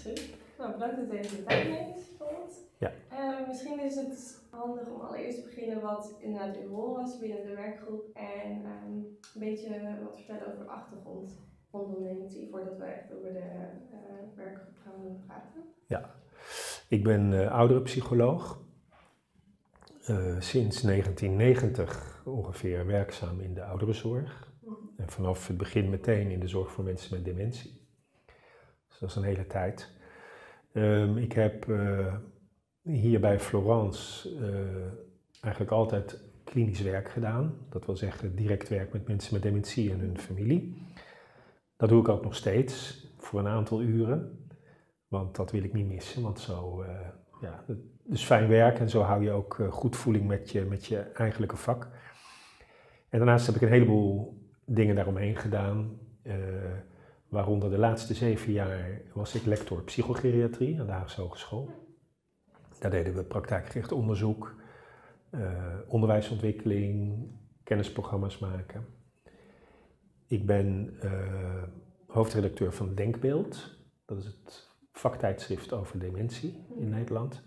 Nou, bedankt dat u even de tijd neemt voor ons. Ja. Misschien is het handig om allereerst te beginnen wat inderdaad uw rol was binnen de werkgroep en een beetje wat vertellen over de achtergrond rondom dementie voordat we echt over de werkgroep gaan praten. Ja, ik ben ouderenpsycholoog. Sinds 1990 ongeveer werkzaam in de ouderenzorg. En vanaf het begin meteen in de zorg voor mensen met dementie. Dus dat is een hele tijd. Ik heb hier bij Florence eigenlijk altijd klinisch werk gedaan. Dat wil zeggen direct werk met mensen met dementie en hun familie. Dat doe ik ook nog steeds voor een aantal uren. Want dat wil ik niet missen, want zo, dus fijn werk en zo hou je ook goed voeling met je eigenlijke vak. En daarnaast heb ik een heleboel dingen daaromheen gedaan. Waaronder de laatste 7 jaar was ik lector psychogeriatrie aan de Haagse Hogeschool. Daar deden we praktijkgericht onderzoek, onderwijsontwikkeling, kennisprogramma's maken. Ik ben hoofdredacteur van Denkbeeld. Dat is het vaktijdschrift over dementie in Nederland.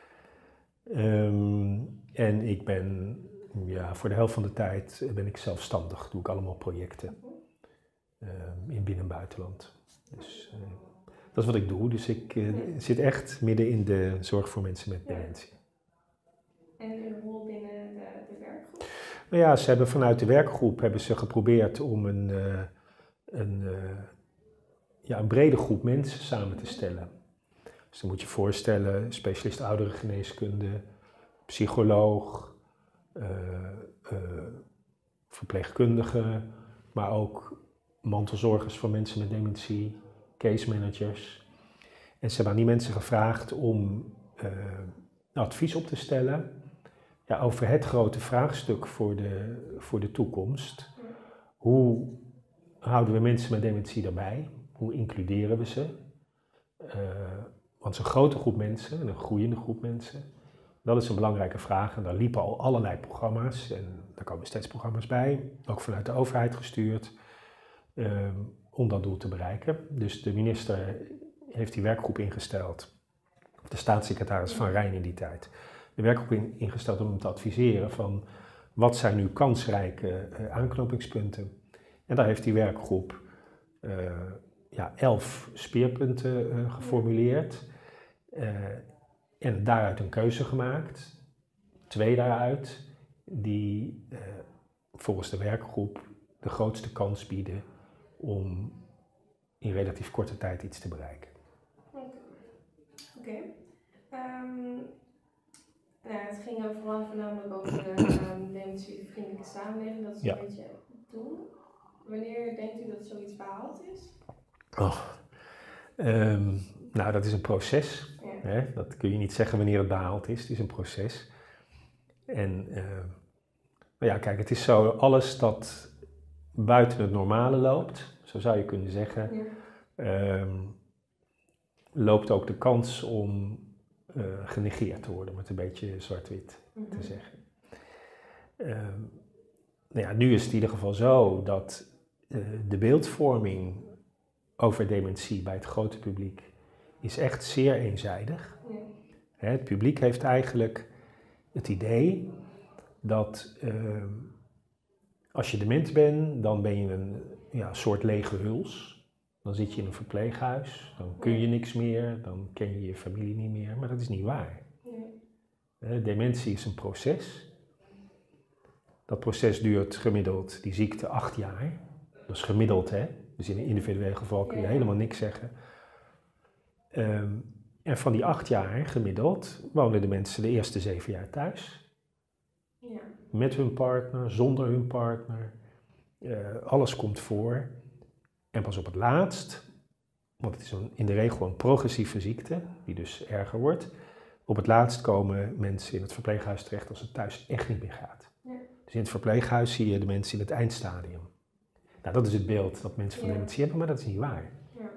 En ik ben, voor de helft van de tijd ben ik zelfstandig. Doe ik allemaal projecten in binnen- en buitenland. Dus dat is wat ik doe. Dus ik zit echt midden in de zorg voor mensen met dementie. En uw rol binnen de werkgroep? Nou ja, ze hebben vanuit de werkgroep geprobeerd om een brede groep mensen samen te stellen. Dus dan moet je voorstellen, specialist ouderengeneeskunde, psycholoog, verpleegkundige, maar ook mantelzorgers voor mensen met dementie, case managers. En ze hebben aan die mensen gevraagd om advies op te stellen over het grote vraagstuk voor de toekomst. Hoe houden we mensen met dementie erbij? Hoe includeren we ze? Want zo'n grote groep mensen, en een groeiende groep mensen, dat is een belangrijke vraag. En daar liepen al allerlei programma's en daar komen steeds programma's bij, ook vanuit de overheid gestuurd, om dat doel te bereiken. Dus de minister heeft die werkgroep ingesteld, de staatssecretaris Van Rijn in die tijd, de werkgroep ingesteld om hem te adviseren van wat zijn nu kansrijke aanknopingspunten. En daar heeft die werkgroep 11 speerpunten geformuleerd en daaruit een keuze gemaakt. 2 daaruit die volgens de werkgroep de grootste kans bieden om in relatief korte tijd iets te bereiken. Oké. Het ging voornamelijk over de dementievriendelijke samenleving, dat is een beetje het doel. Wanneer denkt u dat zoiets behaald is? Nou, dat is een proces. Ja. Hè? Dat kun je niet zeggen wanneer het behaald is. Het is een proces. En kijk, het is zo, alles dat buiten het normale loopt, zo zou je kunnen zeggen, loopt ook de kans om genegeerd te worden, om het een beetje zwart-wit te zeggen. Nu is het in ieder geval zo dat de beeldvorming over dementie bij het grote publiek is echt zeer eenzijdig. Ja. Het publiek heeft eigenlijk het idee dat als je dement bent, dan ben je een soort lege huls. Dan zit je in een verpleeghuis, dan kun je niks meer, dan ken je je familie niet meer, maar dat is niet waar. Nee. Dementie is een proces. Dat proces duurt gemiddeld, die ziekte, 8 jaar. Dat is gemiddeld, hè. Dus in een individueel geval kun je helemaal niks zeggen. En van die 8 jaar gemiddeld wonen de mensen de eerste 7 jaar thuis. Ja. Met hun partner, zonder hun partner. Alles komt voor. En pas op het laatst, want het is in de regel een progressieve ziekte, die dus erger wordt. Op het laatst komen mensen in het verpleeghuis terecht als het thuis echt niet meer gaat. Ja. Dus in het verpleeghuis zie je de mensen in het eindstadium. Nou, dat is het beeld dat mensen van dementie hebben, maar dat is niet waar.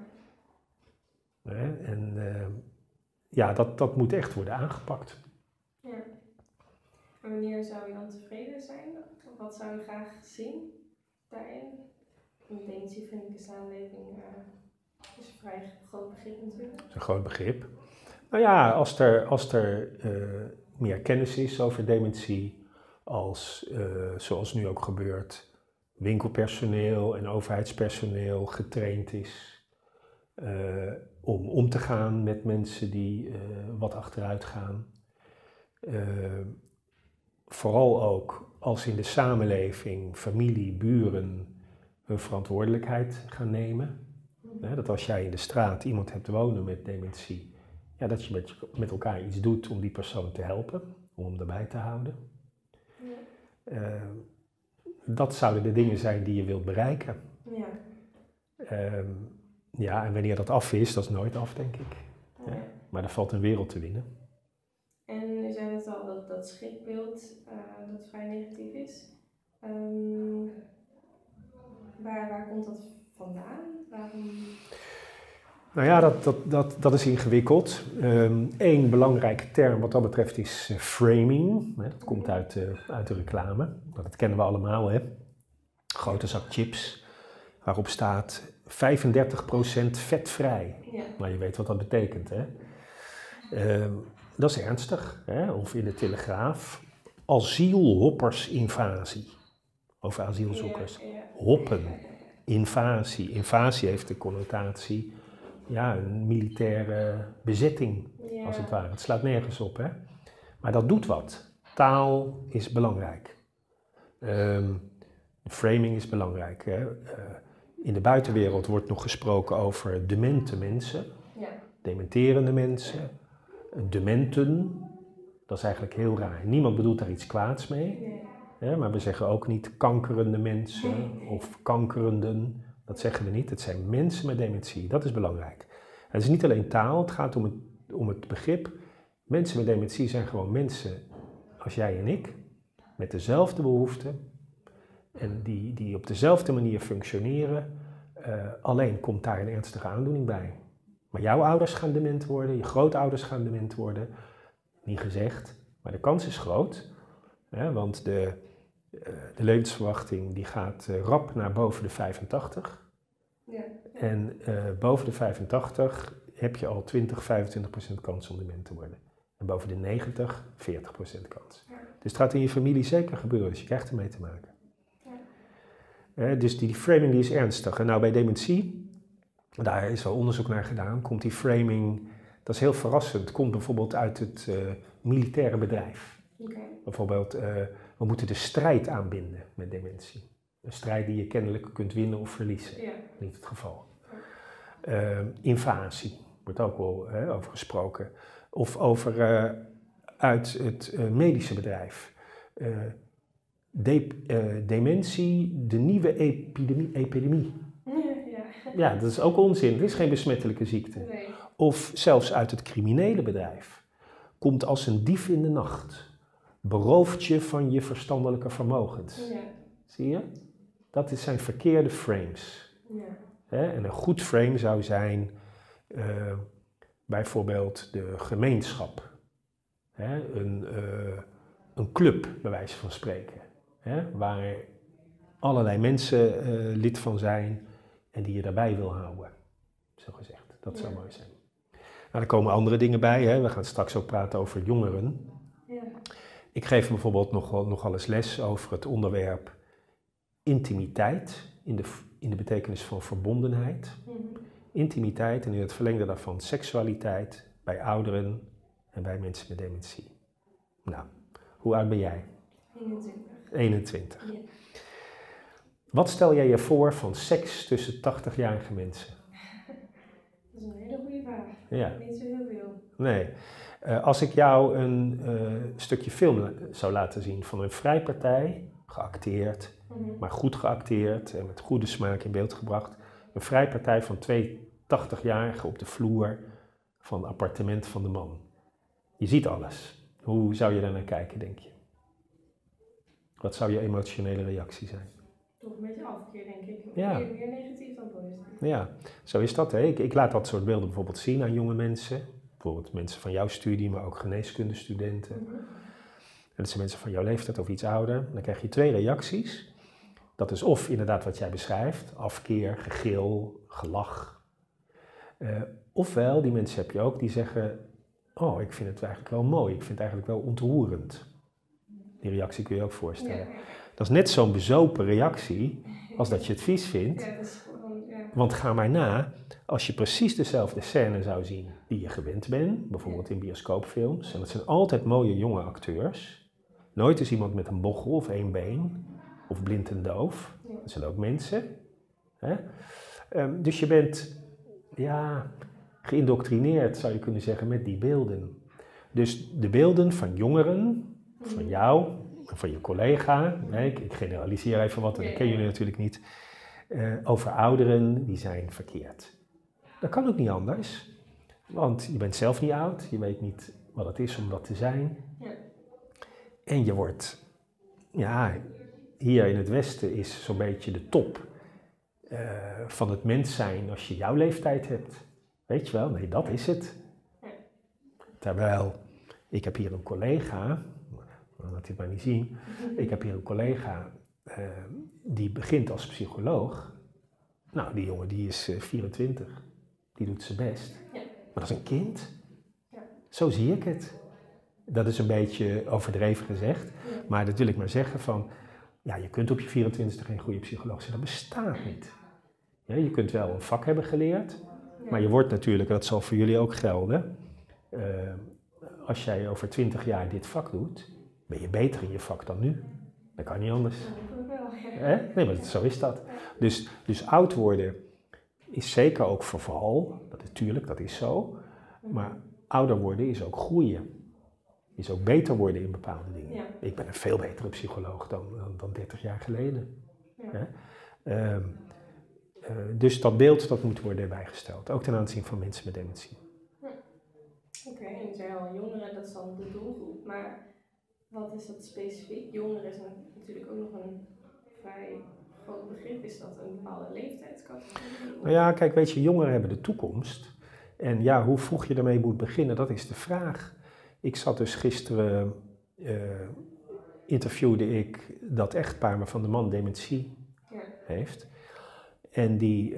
Ja. Dat moet echt worden aangepakt. Ja. En wanneer zou je dan tevreden zijn? Of wat zou je graag zien daarin? Een dementievriendelijke samenleving Dat is een vrij groot begrip natuurlijk. Dat is een groot begrip. Nou ja, als er meer kennis is over dementie, als, zoals nu ook gebeurt, winkelpersoneel en overheidspersoneel getraind is om te gaan met mensen die wat achteruit gaan. Vooral ook als in de samenleving familie, buren hun verantwoordelijkheid gaan nemen. Dat als jij in de straat iemand hebt wonen met dementie, ja, dat je met elkaar iets doet om die persoon te helpen, om hem erbij te houden. Ja. Dat zouden de dingen zijn die je wilt bereiken. Ja. Ja, en wanneer dat af is, dat is nooit af, denk ik. Ja. Ja. Maar er valt een wereld te winnen. En u zei het al, dat schrikbeeld dat vrij negatief is. Waar komt dat vandaan? Waarom? Nou ja, dat is ingewikkeld. Eén belangrijke term wat dat betreft is framing. Dat komt uit de reclame. Dat kennen we allemaal, hè. Grote zak chips waarop staat 35% vetvrij. Ja. Nou, je weet wat dat betekent, hè. Dat is ernstig, hè? Of in de Telegraaf. Asielhoppersinvasie. Over asielzoekers. Ja. Hoppen. Invasie. Invasie heeft de connotatie, ja, een militaire bezetting, als het ware. Het slaat nergens op, hè. Maar dat doet wat. Taal is belangrijk. Framing is belangrijk, hè. In de buitenwereld wordt nog gesproken over demente mensen. Ja. Dementerende mensen. Dementen, dat is eigenlijk heel raar. Niemand bedoelt daar iets kwaads mee. Nee. Ja, maar we zeggen ook niet kankerende mensen of kankerenden. Dat zeggen we niet. Het zijn mensen met dementie. Dat is belangrijk. Het is niet alleen taal, het gaat om het begrip. Mensen met dementie zijn gewoon mensen als jij en ik, met dezelfde behoeften en die op dezelfde manier functioneren. Alleen komt daar een ernstige aandoening bij. Maar jouw ouders gaan dement worden, je grootouders gaan dement worden. Niet gezegd, maar de kans is groot. Hè, want de levensverwachting die gaat rap naar boven de 85. Ja. En boven de 85 heb je al 20-25% kans om dement te worden. En boven de 90, 40% kans. Ja. Dus het gaat in je familie zeker gebeuren, dus je krijgt ermee te maken. Ja. Dus die framing die is ernstig. En nou bij dementie, daar is wel onderzoek naar gedaan, komt die framing, dat is heel verrassend, komt bijvoorbeeld uit het militaire bedrijf. Okay. Bijvoorbeeld, we moeten de strijd aanbinden met dementie. Een strijd die je kennelijk kunt winnen of verliezen. Ja. Niet het geval. Invasie, wordt ook wel over gesproken. Of over uit het medische bedrijf. Dementie, de nieuwe epidemie. Ja, dat is ook onzin. Het is geen besmettelijke ziekte. Nee. Of zelfs uit het criminele bedrijf. Komt als een dief in de nacht. Berooft je van je verstandelijke vermogens. Ja. Zie je? Dat zijn verkeerde frames. Ja. En een goed frame zou zijn bijvoorbeeld de gemeenschap. Een club, bij wijze van spreken. Waar allerlei mensen lid van zijn en die je daarbij wil houden. Zo gezegd. Dat zou mooi zijn. Nou, er komen andere dingen bij. Hè. We gaan straks ook praten over jongeren. Ja. Ik geef bijvoorbeeld nogal eens les over het onderwerp intimiteit in de betekenis van verbondenheid. Mm-hmm. Intimiteit en in het verlengde daarvan seksualiteit bij ouderen en bij mensen met dementie. Nou, hoe oud ben jij? 21. Ja. Wat stel jij je voor van seks tussen 80-jarige mensen? Dat is een hele goede vraag. Ja. Niet zo heel veel. Nee. Als ik jou een stukje film zou laten zien van een vrijpartij, geacteerd, maar goed geacteerd en met goede smaak in beeld gebracht. Een vrijpartij van 2 80-jarigen op de vloer van het appartement van de man. Je ziet alles. Hoe zou je daar naar kijken, denk je? Wat zou je emotionele reactie zijn? Toch een beetje afkeer, denk ik. Ja. Meer negatief dan positief. Ja, zo is dat. Hè? Ik laat dat soort beelden bijvoorbeeld zien aan jonge mensen. Bijvoorbeeld mensen van jouw studie, maar ook geneeskundestudenten. Mm-hmm. En dat zijn mensen van jouw leeftijd of iets ouder. Dan krijg je 2 reacties. Dat is of inderdaad wat jij beschrijft. Afkeer, gegil, gelach. Ofwel, die mensen heb je ook die zeggen, oh, ik vind het eigenlijk wel mooi, ik vind het eigenlijk wel ontroerend. Die reactie kun je ook voorstellen. Ja. Dat is net zo'n bezopen reactie als dat je het vies vindt. Ja, dat is gewoon, ja. Want ga maar na, als je precies dezelfde scène zou zien die je gewend bent, bijvoorbeeld in bioscoopfilms, en dat zijn altijd mooie jonge acteurs. Nooit is iemand met een bochel of één been, of blind en doof. Dat zijn ook mensen. Hè? Dus je bent geïndoctrineerd, zou je kunnen zeggen, met die beelden. Dus de beelden van jongeren, van jou, van je collega, ik generaliseer even wat, en dat kennen jullie natuurlijk niet, over ouderen, die zijn verkeerd. Dat kan ook niet anders, want je bent zelf niet oud, je weet niet wat het is om dat te zijn. Ja. En je wordt, hier in het Westen is zo'n beetje de top van het mens zijn als je jouw leeftijd hebt. Weet je wel, nee, dat is het. Terwijl, ik heb hier een collega, laat hij het maar niet zien, ik heb hier een collega die begint als psycholoog. Nou, die jongen die is 24, die doet zijn best. Ja. Maar dat is een kind. Ja. Zo zie ik het. Dat is een beetje overdreven gezegd, maar dat wil ik maar zeggen van, je kunt op je 24e geen goede psycholoog zijn, dat bestaat niet. Ja, je kunt wel een vak hebben geleerd, maar je wordt natuurlijk, en dat zal voor jullie ook gelden, als jij over 20 jaar dit vak doet, ben je beter in je vak dan nu. Dat kan niet anders. Nee, maar zo is dat. Dus oud worden is zeker ook verval, dat is zo, maar ouder worden is ook groeien. Is ook beter worden in bepaalde dingen. Ja. Ik ben een veel betere psycholoog dan 30 jaar geleden. Ja. Dus dat beeld dat moet worden bijgesteld, ook ten aanzien van mensen met dementie. Oké, en je zei al, jongeren, dat is dan de doelgroep, maar wat is dat specifiek? Jongeren is natuurlijk ook nog een vrij groot begrip. Is dat een bepaalde leeftijdscategorie? Nou ja, kijk, weet je, jongeren hebben de toekomst. En hoe vroeg je ermee moet beginnen, dat is de vraag. Ik zat dus gisteren, interviewde ik dat echtpaar waarvan de man dementie heeft. En die,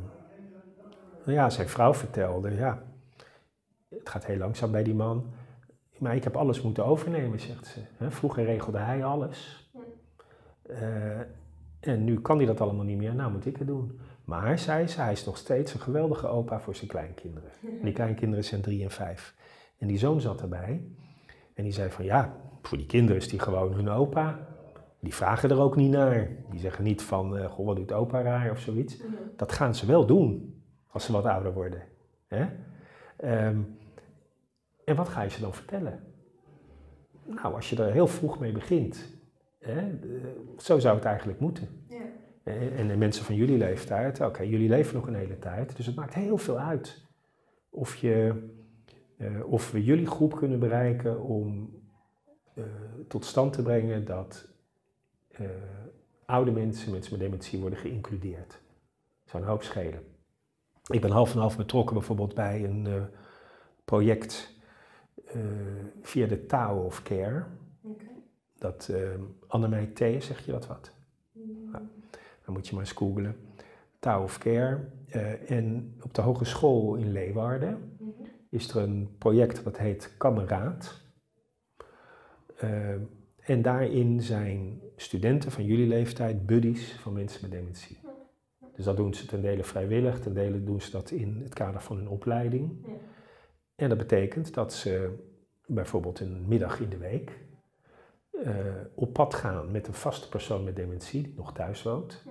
zijn vrouw vertelde, het gaat heel langzaam bij die man. Maar ik heb alles moeten overnemen, zegt ze. Vroeger regelde hij alles. En nu kan hij dat allemaal niet meer, nou moet ik het doen. Maar, zei ze, hij is nog steeds een geweldige opa voor zijn kleinkinderen. En die kleinkinderen zijn 3 en 5. En die zoon zat erbij. En die zei van, voor die kinderen is die gewoon hun opa. Die vragen er ook niet naar. Die zeggen niet van, wat doet opa raar of zoiets. Dat gaan ze wel doen, als ze wat ouder worden. En wat ga je ze dan vertellen? Nou, als je er heel vroeg mee begint. Zo zou het eigenlijk moeten. Ja. En de mensen van jullie leeftijd, jullie leven nog een hele tijd. Dus het maakt heel veel uit of we jullie groep kunnen bereiken om tot stand te brengen dat oude mensen met dementie worden geïncludeerd. Dat zou een hoop schelen. Ik ben half en half betrokken bijvoorbeeld bij een project via de Tower of Care. Okay. Dat Annemij T, zeg je dat wat? Nou, dan moet je maar eens googlen. Tower of Care. En op de hogeschool in Leeuwarden is er een project dat heet Kameraad. En daarin zijn studenten van jullie leeftijd buddies van mensen met dementie. Dus dat doen ze ten dele vrijwillig, ten dele doen ze dat in het kader van hun opleiding. Ja. En dat betekent dat ze bijvoorbeeld een middag in de week op pad gaan met een vaste persoon met dementie die nog thuis woont.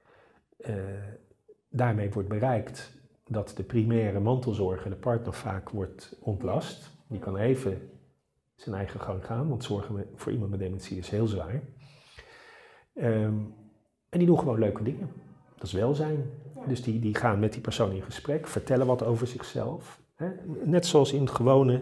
Daarmee wordt bereikt dat de primaire mantelzorger, de partner, vaak wordt ontlast. Die kan even zijn eigen gang gaan, want zorgen voor iemand met dementie is heel zwaar. En die doen gewoon leuke dingen. Dat is welzijn. Ja. Dus die gaan met die persoon in gesprek, vertellen wat over zichzelf. Net zoals in gewone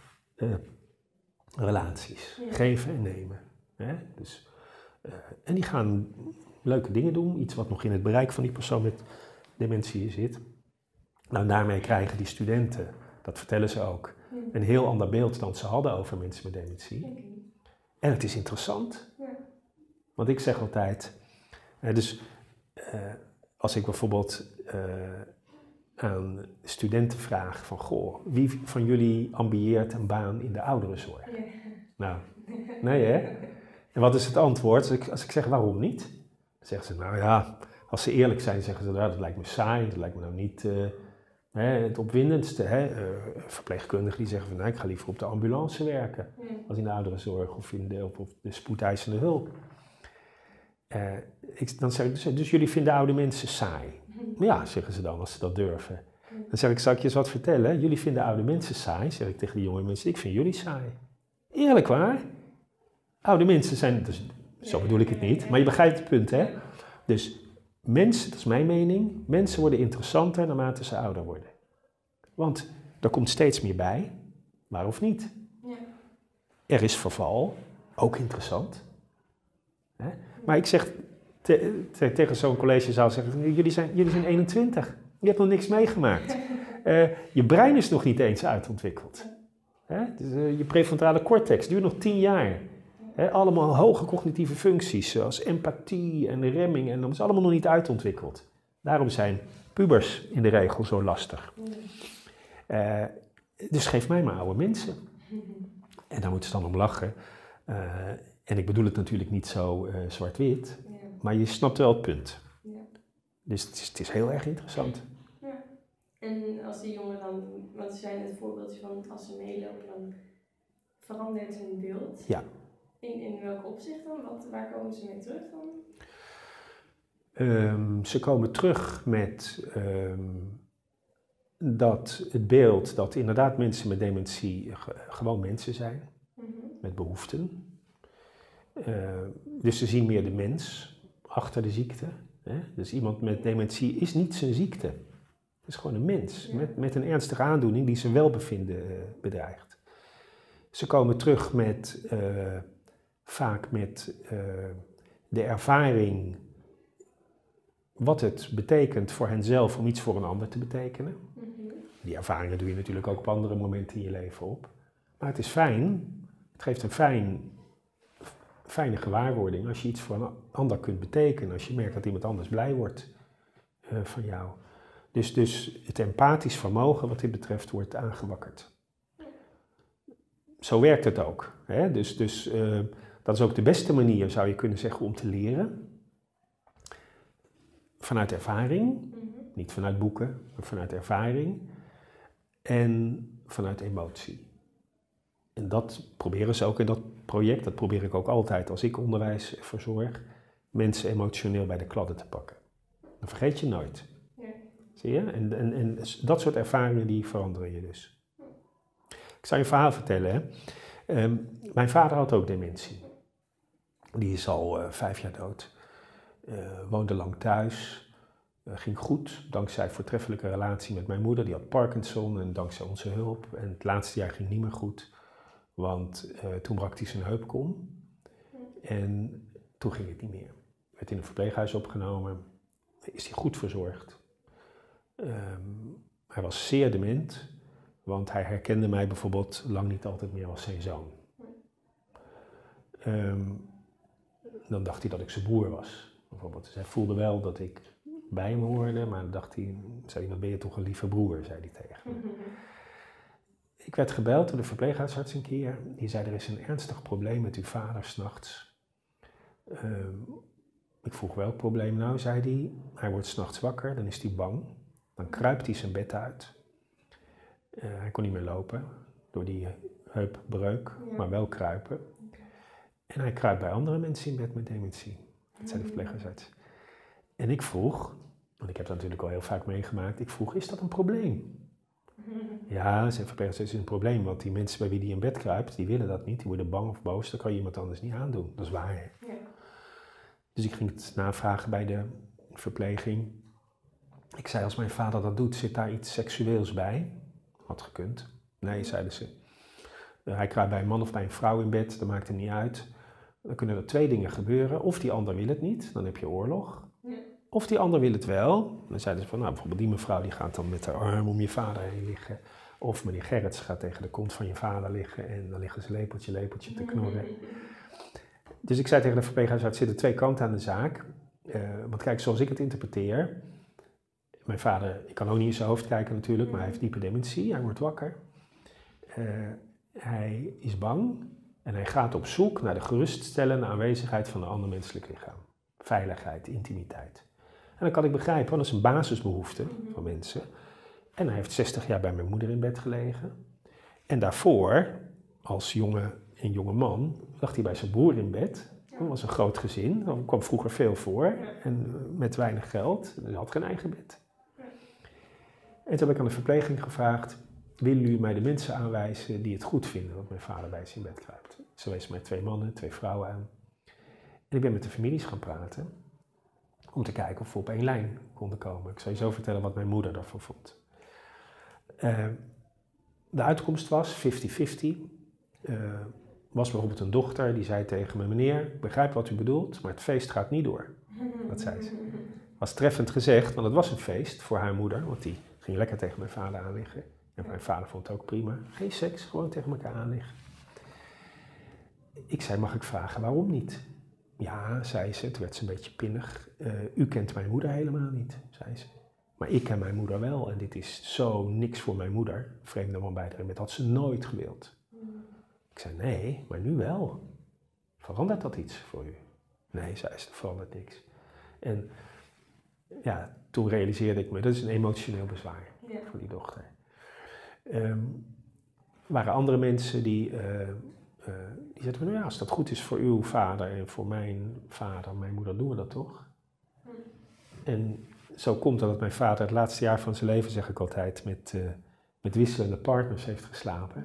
relaties. Ja. Geven en nemen. Dus, en die gaan leuke dingen doen. Iets wat nog in het bereik van die persoon met dementie zit. Nou, daarmee krijgen die studenten, dat vertellen ze ook, een heel ander beeld dan ze hadden over mensen met dementie. En het is interessant. Ja. Want ik zeg altijd, als ik bijvoorbeeld aan studenten vraag van, goh, wie van jullie ambieert een baan in de ouderenzorg? Ja. Nou, nee hè? En wat is het antwoord? Als ik zeg waarom niet? Dan zeggen ze, nou ja, als ze eerlijk zijn, zeggen ze, nou, dat lijkt me saai, dat lijkt me nou niet het opwindendste. Verpleegkundigen die zeggen van, nou, ik ga liever op de ambulance werken, als in de ouderenzorg of op de spoedeisende hulp. Dan zeg ik, dus jullie vinden oude mensen saai? Ja, zeggen ze dan, als ze dat durven. Dan zeg ik, zal ik je eens wat vertellen? Jullie vinden oude mensen saai, zeg ik tegen die jonge mensen, ik vind jullie saai. Eerlijk waar? Oude mensen zijn, dus, zo bedoel ik het niet, maar je begrijpt het punt, hè? Dus mensen, dat is mijn mening, mensen worden interessanter naarmate ze ouder worden. Want er komt steeds meer bij, maar of niet. Ja. Er is verval, ook interessant. Hè? Maar ik zeg tegen zo'n collegezaal, jullie zijn 21, je hebt nog niks meegemaakt. Je brein is nog niet eens uitontwikkeld. Dus, je prefrontale cortex duurt nog 10 jaar. Allemaal hoge cognitieve functies, zoals empathie en remming, en dat is allemaal nog niet uitontwikkeld. Daarom zijn pubers in de regel zo lastig. Dus geef mij maar oude mensen. En daar moeten ze dan om lachen. En ik bedoel het natuurlijk niet zo zwart-wit, maar je snapt wel het punt. Ja. Dus het is heel erg interessant. Ja. En als die jongen dan, want ze zijn het voorbeeldje van als ze meelopen, dan verandert hun beeld. Ja. In welk opzicht dan? Waar komen ze mee terug dan? Ze komen terug met dat het beeld dat inderdaad mensen met dementie gewoon mensen zijn, met behoeften. Dus ze zien meer de mens achter de ziekte. Dus iemand met dementie is niet zijn ziekte. Het is gewoon een mens met een ernstige aandoening die zijn welbevinden bedreigt. Ze komen terug met vaak met de ervaring wat het betekent voor henzelf om iets voor een ander te betekenen. Die ervaringen doe je natuurlijk ook op andere momenten in je leven op. Maar het is fijn, het geeft een fijne gewaarwording als je iets voor een ander kunt betekenen. Als je merkt dat iemand anders blij wordt van jou. Dus het empathisch vermogen wat dit betreft wordt aangewakkerd. Zo werkt het ook. Hè? Dus dat is ook de beste manier, zou je kunnen zeggen, om te leren. Vanuit ervaring. Niet vanuit boeken, maar vanuit ervaring. En vanuit emotie. En dat proberen ze ook in dat project, dat probeer ik ook altijd als ik onderwijs verzorg, mensen emotioneel bij de kladden te pakken. Dat vergeet je nooit. Ja. Zie je? En dat soort ervaringen die veranderen je dus. Ik zal je een verhaal vertellen. Hè. Mijn vader had ook dementie. Die is al 5 jaar dood. Woonde lang thuis. Ging goed, dankzij een voortreffelijke relatie met mijn moeder. Die had Parkinson en dankzij onze hulp. En het laatste jaar ging niet meer goed. Want toen brak hij zijn heupkom. En toen ging het niet meer. Werd in een verpleeghuis opgenomen. Is hij goed verzorgd. Hij was zeer dement. Want hij herkende mij bijvoorbeeld lang niet altijd meer als zijn zoon. Dan dacht hij dat ik zijn broer was. Bijvoorbeeld. Dus hij voelde wel dat ik bij hem hoorde. Maar dan zei hij, wat ben je toch een lieve broer, zei hij tegen me. Ik werd gebeld door de verpleeghuisarts een keer. Die zei, er is een ernstig probleem met uw vader 's nachts. Ik vroeg welk probleem nou, zei hij. Hij wordt 's nachts wakker, dan is hij bang. Dan kruipt hij zijn bed uit. Hij kon niet meer lopen door die heupbreuk, maar wel kruipen. En hij kruipt bij andere mensen in bed met dementie. Dat zei de verpleeghuisarts. En ik vroeg, want ik heb dat natuurlijk al heel vaak meegemaakt, ik vroeg, is dat een probleem? Ja, zei verpleegster, het is een probleem, want die mensen bij wie die in bed kruipt, die willen dat niet, die worden bang of boos, dat kan je iemand anders niet aandoen. Dat is waar, hè? Ja. Dus ik ging het navragen bij de verpleging. Ik zei, als mijn vader dat doet, zit daar iets seksueels bij? Had gekund. Nee, zeiden ze. Hij kruipt bij een man of bij een vrouw in bed, dat maakt hem niet uit. Dan kunnen er 2 dingen gebeuren. Of die ander wil het niet, dan heb je oorlog. Ja. Of die ander wil het wel. Dan zeiden ze van, nou, bijvoorbeeld die mevrouw die gaat dan met haar arm om je vader heen liggen. Of meneer Gerrits gaat tegen de kont van je vader liggen en dan liggen ze lepeltje te knorren. Dus ik zei tegen de verpleeghuisarts, er zitten 2 kanten aan de zaak. Want kijk, zoals ik het interpreteer, Mijn vader, ik kan ook niet in zijn hoofd kijken natuurlijk, maar hij heeft diepe dementie. Hij wordt wakker. Hij is bang en hij gaat op zoek naar de geruststellende aanwezigheid van een ander menselijk lichaam. Veiligheid, intimiteit. En dat kan ik begrijpen, want dat is een basisbehoefte van mensen. En hij heeft 60 jaar bij mijn moeder in bed gelegen. En daarvoor, als jonge man, lag hij bij zijn broer in bed. Dat was een groot gezin, dat kwam vroeger veel voor. En met weinig geld, hij had geen eigen bed. En toen heb ik aan de verpleging gevraagd, willen jullie mij de mensen aanwijzen die het goed vinden dat mijn vader bij zijn bed kruipt? Ze wees mij 2 mannen, 2 vrouwen aan. En ik ben met de families gaan praten, om te kijken of we op 1 lijn konden komen. Ik zal je zo vertellen wat mijn moeder daarvan vond. De uitkomst was 50-50. Was bijvoorbeeld een dochter die zei tegen me, meneer, ik begrijp wat u bedoelt, maar het feest gaat niet door. Dat zei ze. Was treffend gezegd, want het was een feest voor haar moeder, want die ging lekker tegen mijn vader aanliggen. En mijn vader vond het ook prima. Geen seks, gewoon tegen elkaar aanliggen. Ik zei, mag ik vragen waarom niet? Ja, zei ze, toen werd ze een beetje pinnig. U kent mijn moeder helemaal niet, zei ze. Maar ik ken mijn moeder wel en dit is zo niks voor mijn moeder. Vreemde man bij haar, met had ze nooit gewild. Ik zei, nee, maar nu wel. Verandert dat iets voor u? Nee, zei ze, verandert niks. En ja, toen realiseerde ik me, dat is een emotioneel bezwaar voor die dochter. Er waren andere mensen die zeiden, nou ja, als dat goed is voor uw vader en voor mijn vader, mijn moeder, doen we dat toch? En zo komt dat mijn vader het laatste jaar van zijn leven, zeg ik altijd, met wisselende partners heeft geslapen.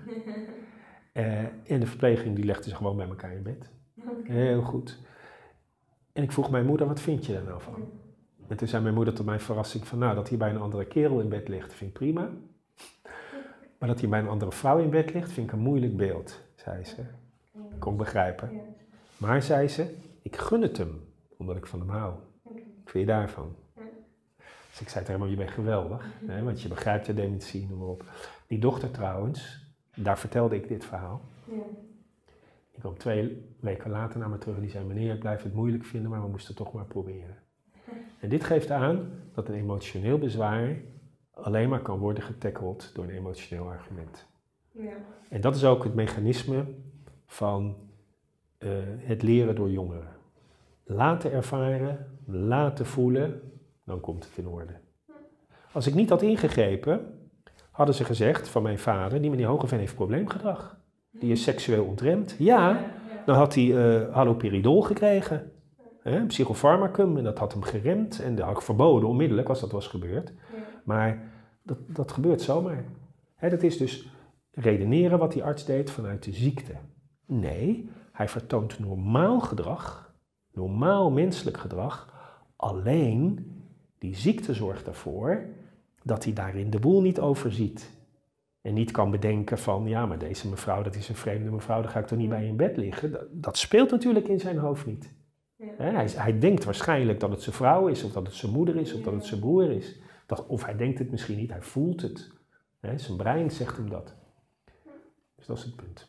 En de verpleging die legde ze gewoon bij elkaar in bed. Heel goed. En ik vroeg mijn moeder, wat vind je daar nou van? En toen zei mijn moeder tot mijn verrassing van, nou, dat hij bij een andere kerel in bed ligt, vind ik prima. Maar dat hij bij een andere vrouw in bed ligt, vind ik een moeilijk beeld, zei ze. Ik kon begrijpen. Maar, zei ze, ik gun het hem, omdat ik van hem hou. Wat vind je daarvan? Dus ik zei tegen hem, je bent geweldig, hè, want je begrijpt de dementie, noem maar op. Die dochter trouwens, daar vertelde ik dit verhaal. Die kwam 2 weken later naar me terug en die zei, meneer, ik blijf het moeilijk vinden, maar we moesten het toch maar proberen. En dit geeft aan dat een emotioneel bezwaar alleen maar kan worden getackeld door een emotioneel argument. Ja. En dat is ook het mechanisme van het leren door jongeren. Laten ervaren, laten voelen, dan komt het in orde. Als ik niet had ingegrepen, hadden ze gezegd van mijn vader, die meneer Hogeven heeft probleemgedrag. Die is seksueel ontremd. Ja, dan had hij haloperidol gekregen. Een psychofarmacum, en dat had hem geremd. En dat had ik verboden onmiddellijk als dat was gebeurd. Maar dat gebeurt zomaar. Dat is dus redeneren wat die arts deed vanuit de ziekte. Nee, hij vertoont normaal gedrag, normaal menselijk gedrag. Alleen die ziekte zorgt ervoor dat hij daarin de boel niet overziet. En niet kan bedenken van, ja, maar deze mevrouw, dat is een vreemde mevrouw, daar ga ik toch niet bij in bed liggen. Dat speelt natuurlijk in zijn hoofd niet. Ja. Hij denkt waarschijnlijk dat het zijn vrouw is, of dat het zijn moeder is, of dat het zijn broer is. Of hij denkt het misschien niet, hij voelt het. Zijn brein zegt hem dat. Dus dat is het punt.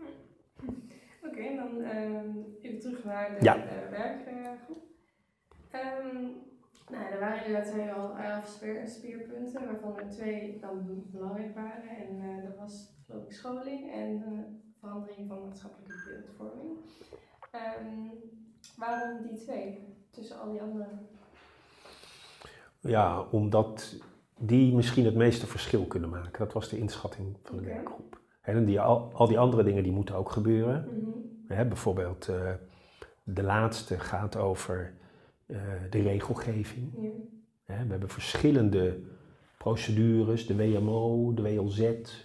Oké, dan even terug naar de werkgroep. Er waren inderdaad al 11 speerpunten, waarvan er 2 dan belangrijk waren. En dat was geloof ik scholing en verandering van maatschappelijke beeldvorming. Waarom die 2 tussen al die andere? Ja, omdat die misschien het meeste verschil kunnen maken. Dat was de inschatting van de werkgroep. En al die andere dingen die moeten ook gebeuren. Bijvoorbeeld de laatste gaat over de regelgeving. We hebben verschillende procedures, de WMO, de WLZ.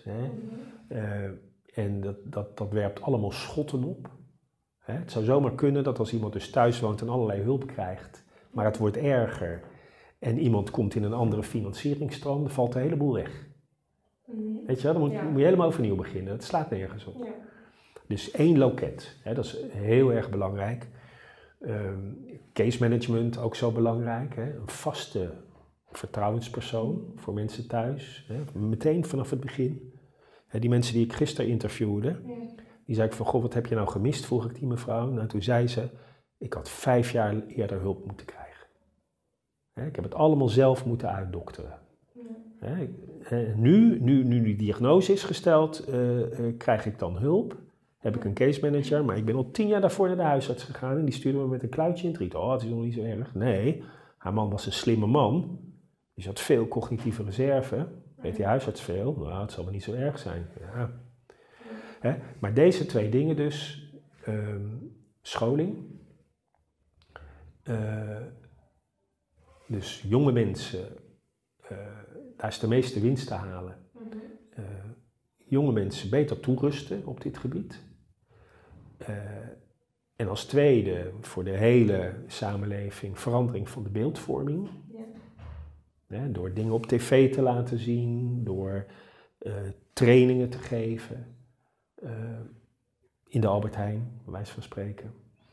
En dat werpt allemaal schotten op. Het zou zomaar kunnen dat als iemand dus thuis woont en allerlei hulp krijgt, maar het wordt erger en iemand komt in een andere financieringstroom, dan valt de hele boel weg. Weet je wel, dan moet je helemaal overnieuw beginnen. Het slaat nergens op. Ja. Dus 1 loket, dat is heel erg belangrijk. Case management, ook zo belangrijk. Een vaste vertrouwenspersoon voor mensen thuis. Meteen vanaf het begin. Die mensen die ik gisteren interviewde, die zei ik van, goh, wat heb je nou gemist, vroeg ik die mevrouw. Nou, toen zei ze, ik had 5 jaar eerder hulp moeten krijgen. Ik heb het allemaal zelf moeten uitdokteren. Ja. Nu die diagnose is gesteld, krijg ik dan hulp. Heb ik een case manager, maar ik ben al 10 jaar daarvoor naar de huisarts gegaan en die stuurde me met een kluitje in het riet. Oh, het is nog niet zo erg. Nee, haar man was een slimme man. Die had veel cognitieve reserve. Weet die huisarts veel? Nou, het zal wel niet zo erg zijn. Ja. Maar deze 2 dingen dus, scholing. Dus jonge mensen, daar is de meeste winst te halen. Jonge mensen beter toerusten op dit gebied. En als tweede voor de hele samenleving verandering van de beeldvorming. Ja. Door dingen op tv te laten zien, door trainingen te geven. In de Albert Heijn, bij wijze van spreken.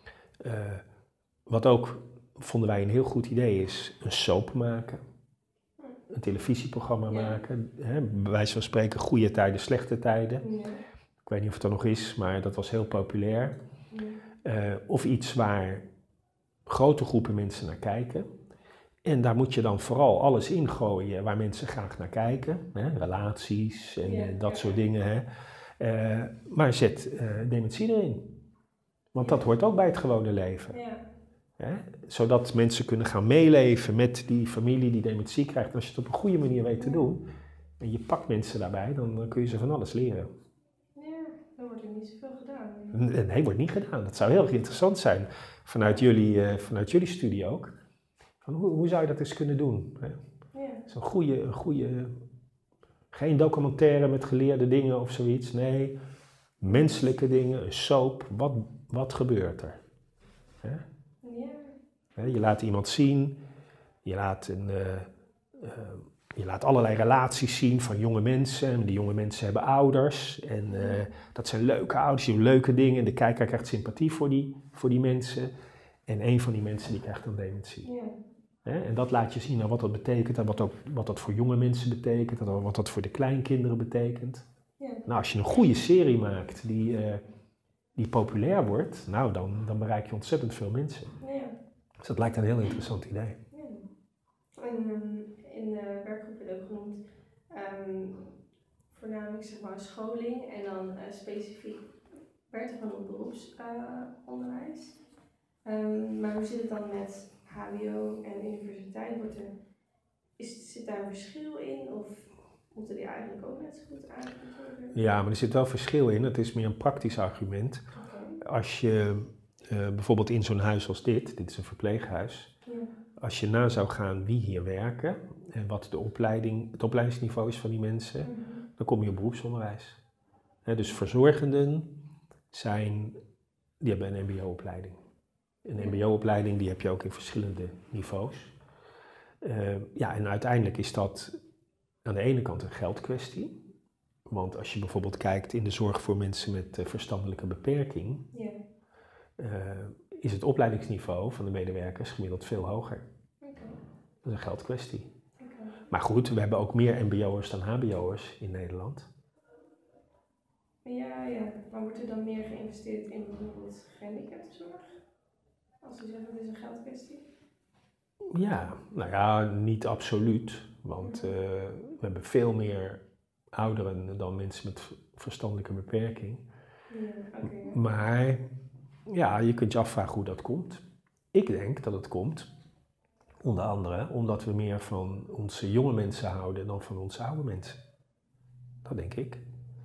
Wat ook, vonden wij een heel goed idee is, een soap maken. Een televisieprogramma maken. Bij wijze van spreken, goede tijden, slechte tijden. Ja. Ik weet niet of het er nog is, maar dat was heel populair. Of iets waar grote groepen mensen naar kijken. En daar moet je dan vooral alles in gooien waar mensen graag naar kijken. Relaties en dat soort dingen. Maar zet dementie erin. Want dat hoort ook bij het gewone leven. Zodat mensen kunnen gaan meeleven met die familie die dementie krijgt. En als je het op een goede manier weet te doen en je pakt mensen daarbij, dan kun je ze van alles leren. Dan wordt er niet zoveel gedaan. Nee, wordt niet gedaan. Dat zou heel erg interessant zijn vanuit jullie studie ook. Van hoe zou je dat eens kunnen doen? Zo'n goede, geen documentaire met geleerde dingen of zoiets. Nee, menselijke dingen, een soap. Wat gebeurt er? Je laat iemand zien, je laat allerlei relaties zien van jonge mensen. En die jonge mensen hebben ouders. En dat zijn leuke ouders, die doen leuke dingen. En de kijker krijgt sympathie voor die mensen. En een van die mensen die krijgt dan dementie. En dat laat je zien aan wat dat betekent. En wat dat voor jonge mensen betekent. En wat dat voor de kleinkinderen betekent. Nou, als je een goede serie maakt die populair wordt, nou dan bereik je ontzettend veel mensen. Dus dat lijkt een heel interessant idee. In de werkgroep werd ook genoemd voornamelijk zeg maar scholing en dan specifiek werd er genoemd beroepsonderwijs. Maar hoe zit het dan met HBO en universiteit? Zit daar een verschil in of moeten die eigenlijk ook net zo goed aangepakt worden? Ja, maar er zit wel verschil in. Het is meer een praktisch argument. Als je bijvoorbeeld in zo'n huis als dit is een verpleeghuis. Als je na zou gaan wie hier werken en wat het opleidingsniveau is van die mensen, dan kom je op beroepsonderwijs. Dus verzorgenden die hebben een mbo-opleiding. Een mbo-opleiding die heb je ook in verschillende niveaus. En uiteindelijk is dat aan de ene kant een geldkwestie. Want als je bijvoorbeeld kijkt in de zorg voor mensen met verstandelijke beperking, is het opleidingsniveau van de medewerkers gemiddeld veel hoger. Dat is een geldkwestie. Maar goed, we hebben ook meer mbo'ers dan hbo'ers in Nederland. Ja, maar wordt er dan meer geïnvesteerd in bijvoorbeeld gehandicaptenzorg? Als u zegt dat is een geldkwestie? Ja, nou ja, niet absoluut. Want we hebben veel meer ouderen dan mensen met verstandelijke beperking. Maar ja, je kunt je afvragen hoe dat komt. Ik denk dat het komt, onder andere, omdat we meer van onze jonge mensen houden dan van onze oude mensen. Dat denk ik.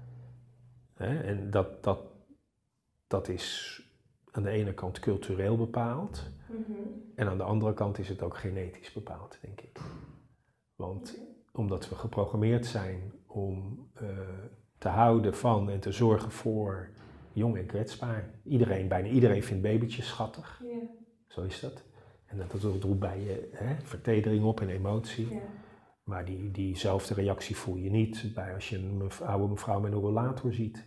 En dat is aan de ene kant cultureel bepaald. En aan de andere kant is het ook genetisch bepaald, denk ik. Want omdat we geprogrammeerd zijn om te houden van en te zorgen voor jong en kwetsbaar. Bijna iedereen vindt babytjes schattig. Zo is dat. En dat roept bij je vertedering op en emotie. Maar diezelfde reactie voel je niet als je een oude mevrouw met een rollator ziet.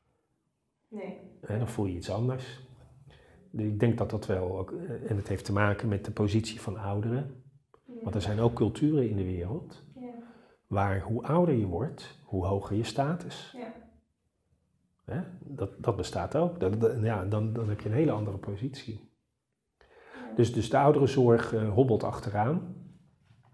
Dan voel je iets anders. Ik denk dat dat wel ook, en het heeft te maken met de positie van ouderen. Want er zijn ook culturen in de wereld waar hoe ouder je wordt, hoe hoger je status. Dat bestaat ook. Dan heb je een hele andere positie. Dus de ouderenzorg hobbelt achteraan.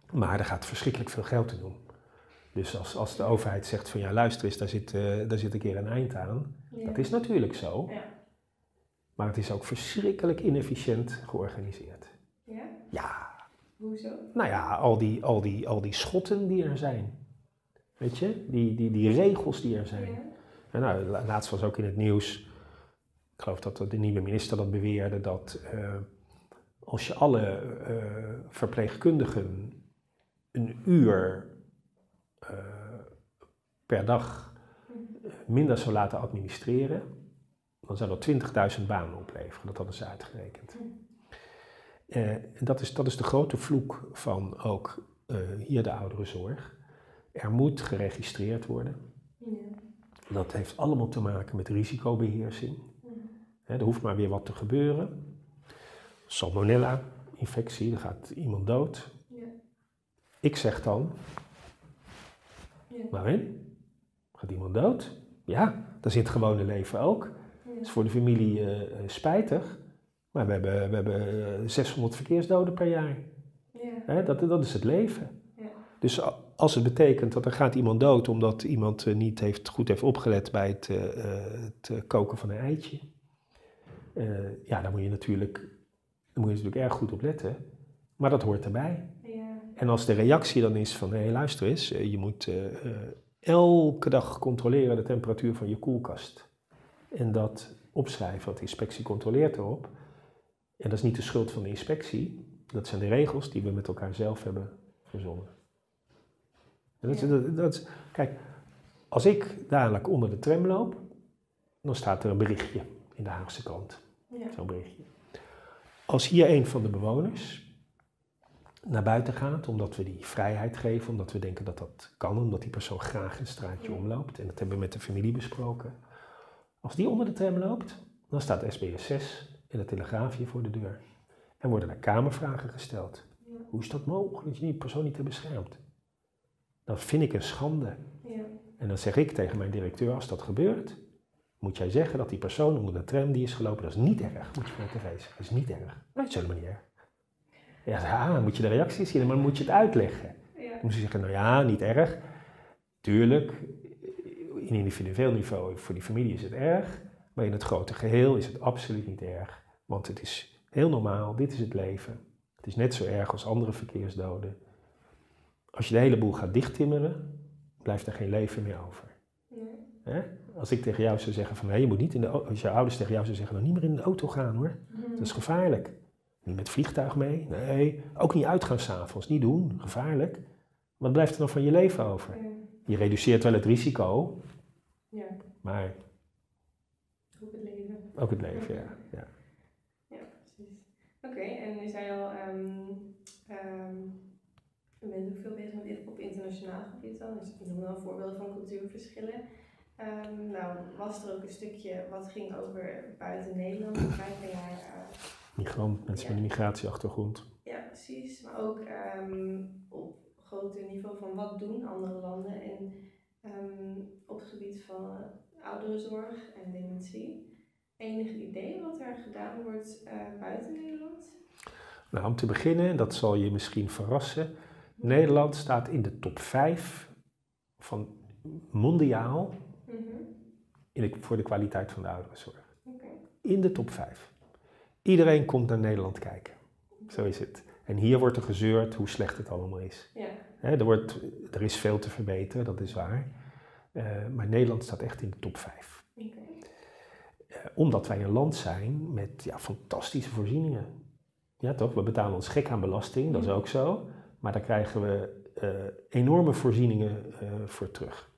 Maar er gaat verschrikkelijk veel geld in om. Dus als de overheid zegt van ja, luister eens, daar zit een keer een eind aan. Ja. Dat is natuurlijk zo. Ja. Maar het is ook verschrikkelijk inefficiënt georganiseerd. Ja? Ja. Hoezo? Nou ja, al die schotten die er zijn. Weet je, die regels die er zijn. Ja. En nou, laatst was ook in het nieuws, ik geloof dat de nieuwe minister dat beweerde, dat als je alle verpleegkundigen een uur per dag minder zou laten administreren, dan zou dat 20.000 banen opleveren. Dat hadden ze uitgerekend. Dat is de grote vloek van ook hier de ouderenzorg. Er moet geregistreerd worden. Ja. Dat heeft allemaal te maken met risicobeheersing. Er hoeft maar weer wat te gebeuren. Salmonella-infectie, dan gaat iemand dood. Ja. Ik zeg dan, Ja. waarin? Gaat iemand dood? Ja, dat zit het gewone leven ook. Ja. Dat is voor de familie spijtig. Maar we hebben 600 verkeersdoden per jaar. Ja. Dat is het leven. Ja. Dus als het betekent dat er gaat iemand dood omdat iemand niet goed heeft opgelet bij het koken van een eitje. Daar moet je natuurlijk erg goed op letten. Maar dat hoort erbij. Ja. En als de reactie dan is van, hé, luister eens, je moet elke dag controleren de temperatuur van je koelkast. En dat opschrijven, want de inspectie controleert erop. En dat is niet de schuld van de inspectie. Dat zijn de regels die we met elkaar zelf hebben verzonnen. Kijk, als ik dadelijk onder de tram loop, dan staat er een berichtje in de Haagse krant. Ja. Zo'n berichtje. Als hier een van de bewoners naar buiten gaat, omdat we die vrijheid geven, omdat we denken dat dat kan, omdat die persoon graag een straatje omloopt, en dat hebben we met de familie besproken. Als die onder de tram loopt, dan staat SBS 6 en de Telegraaf hier voor de deur. En worden er kamervragen gesteld. Ja. Hoe is dat mogelijk dat je die persoon niet hebt beschermd? Dat vind ik een schande. Ja. En dan zeg ik tegen mijn directeur, als dat gebeurt, moet jij zeggen dat die persoon onder de tram die is gelopen, dat is niet erg. Moet je van de tv zeggen, dat is niet erg. Nou, dat is helemaal niet erg. Ja, dan moet je de reacties zien, maar dan moet je het uitleggen. Ja. Dan moet je zeggen, nou ja, niet erg. Tuurlijk, in individueel niveau voor die familie is het erg, maar in het grote geheel is het absoluut niet erg. Want het is heel normaal, dit is het leven. Het is net zo erg als andere verkeersdoden. Als je de hele boel gaat dichttimmeren, blijft er geen leven meer over. Nee. Als ik tegen jou zou zeggen van, je moet niet als je ouders tegen jou zou zeggen, nou niet meer in de auto gaan hoor. Dat is gevaarlijk. Niet met vliegtuig mee, nee. Ook niet uitgaan 's avonds, niet doen, gevaarlijk. Wat blijft er dan van je leven over? Ja. Je reduceert wel het risico, Ja. maar Ook het leven. ook het leven, ja. Ja, precies. Oké, en je zei al, je bent ook veel bezig met dit op internationaal gebied dan, dus ik noem wel voorbeelden van cultuurverschillen. Was er ook een stukje wat ging over buiten Nederland, 5 jaar? Migrant, mensen met een migratieachtergrond. Ja, precies. Maar ook op groter niveau van wat doen andere landen en op het gebied van ouderenzorg en dementie. Enig idee wat er gedaan wordt buiten Nederland? Nou, om te beginnen, dat zal je misschien verrassen. Nederland staat in de top 5 van mondiaal voor de kwaliteit van de ouderenzorg. Okay. In de top 5. Iedereen komt naar Nederland kijken. Zo is het. En hier wordt er gezeurd hoe slecht het allemaal is. Ja. Er is veel te verbeteren, dat is waar. Maar Nederland staat echt in de top 5. Okay. Omdat wij een land zijn met fantastische voorzieningen. Ja toch, we betalen ons gek aan belasting, dat is ook zo. Maar daar krijgen we enorme voorzieningen voor terug.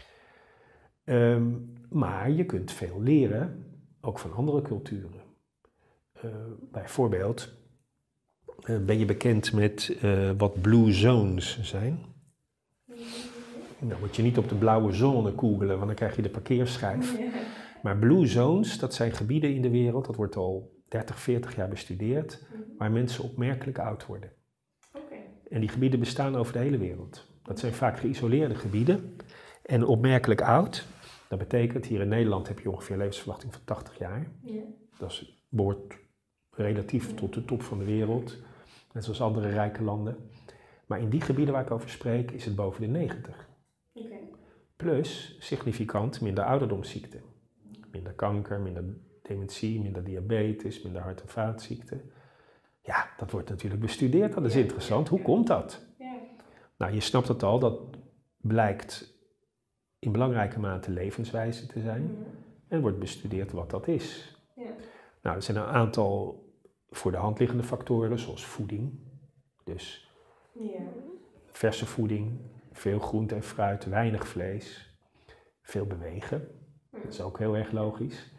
Maar je kunt veel leren, ook van andere culturen. Bijvoorbeeld, ben je bekend met wat blue zones zijn? Nou moet je niet op de blauwe zone googelen, want dan krijg je de parkeerschijf. Ja. Maar blue zones, dat zijn gebieden in de wereld, dat wordt al 30, 40 jaar bestudeerd, waar mensen opmerkelijk oud worden. Okay. En die gebieden bestaan over de hele wereld. Dat zijn vaak geïsoleerde gebieden en opmerkelijk oud. Dat betekent, hier in Nederland heb je ongeveer een levensverwachting van 80 jaar. Ja. Dat behoort relatief tot de top van de wereld, net zoals andere rijke landen. Maar in die gebieden waar ik over spreek is het boven de 90. Oké. Plus significant minder ouderdomsziekten. Minder kanker, minder dementie, minder diabetes, minder hart- en vaatziekten. Ja, dat wordt natuurlijk bestudeerd. Dat is interessant. Hoe komt dat? Ja. Nou, je snapt het al. Dat blijkt in belangrijke mate levenswijze te zijn. En wordt bestudeerd wat dat is. Ja. Nou, er zijn een aantal voor de hand liggende factoren, zoals voeding. Dus verse voeding, veel groente en fruit, weinig vlees, veel bewegen. Dat is ook heel erg logisch.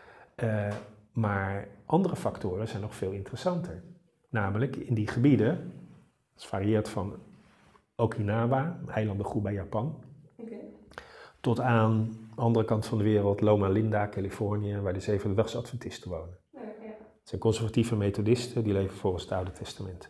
Maar andere factoren zijn nog veel interessanter. Namelijk in die gebieden, het varieert van Okinawa, eilandengroep bij Japan, tot aan de andere kant van de wereld, Loma Linda, Californië, waar de Zevende-dags Adventisten wonen. Het zijn conservatieve methodisten, die leven volgens het Oude Testament.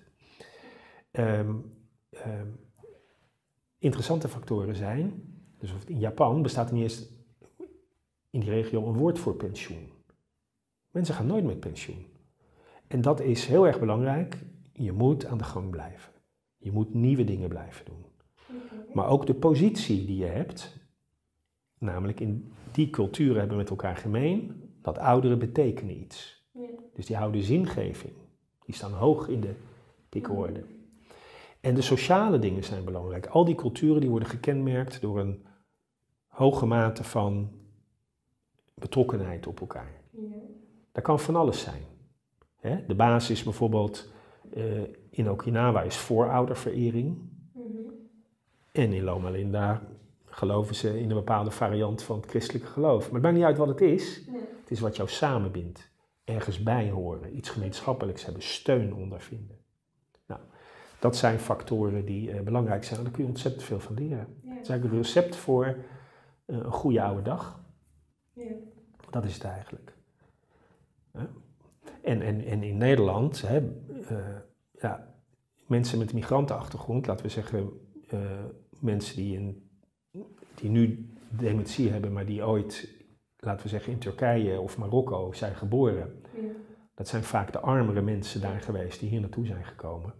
Interessante factoren zijn, dus in Japan bestaat er niet eens in die regio een woord voor pensioen. Mensen gaan nooit met pensioen. En dat is heel erg belangrijk. Je moet aan de gang blijven. Je moet nieuwe dingen blijven doen. Maar ook de positie die je hebt, namelijk in die culturen hebben met elkaar gemeen, dat ouderen betekenen iets. Dus die houden zingeving. Die staan hoog in de pikorde. En de sociale dingen zijn belangrijk. Al die culturen die worden gekenmerkt door een hoge mate van betrokkenheid op elkaar. Dat kan van alles zijn. De basis bijvoorbeeld in Okinawa is voorouderverering. En in Loma Linda geloven ze in een bepaalde variant van het christelijke geloof. Maar het maakt niet uit wat het is. Het is wat jou samenbindt. Ergens bij horen, iets gemeenschappelijks hebben, steun ondervinden. Nou, dat zijn factoren die belangrijk zijn. Daar kun je ontzettend veel van leren. Het is eigenlijk een recept voor een goede oude dag. Dat is het eigenlijk. En in Nederland, mensen met een migrantenachtergrond, laten we zeggen mensen die nu dementie hebben, maar die ooit, laten we zeggen in Turkije of Marokko zijn geboren. Dat zijn vaak de armere mensen daar geweest die hier naartoe zijn gekomen.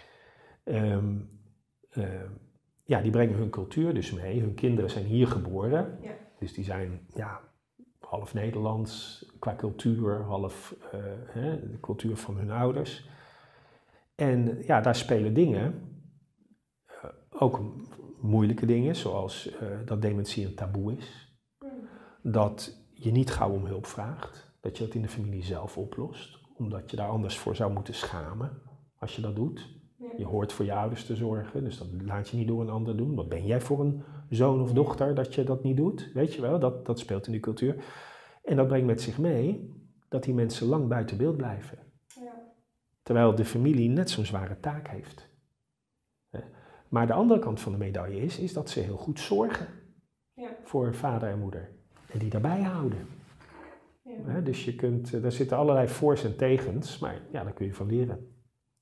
Die brengen hun cultuur dus mee. Hun kinderen zijn hier geboren. Dus die zijn half Nederlands qua cultuur, half de cultuur van hun ouders. En daar spelen dingen, ook moeilijke dingen, zoals dat dementie een taboe is. Dat je niet gauw om hulp vraagt, dat je dat in de familie zelf oplost, omdat je daar anders voor zou moeten schamen als je dat doet. Je hoort voor je ouders te zorgen, dus dat laat je niet door een ander doen. Wat ben jij voor een zoon of dochter dat je dat niet doet? Weet je wel, dat speelt in die cultuur. En dat brengt met zich mee dat die mensen lang buiten beeld blijven. Terwijl de familie net zo'n zware taak heeft. Maar de andere kant van de medaille is dat ze heel goed zorgen voor vader en moeder. En die daarbij houden. Dus je kunt, daar zitten allerlei voor's en tegens, maar daar kun je van leren.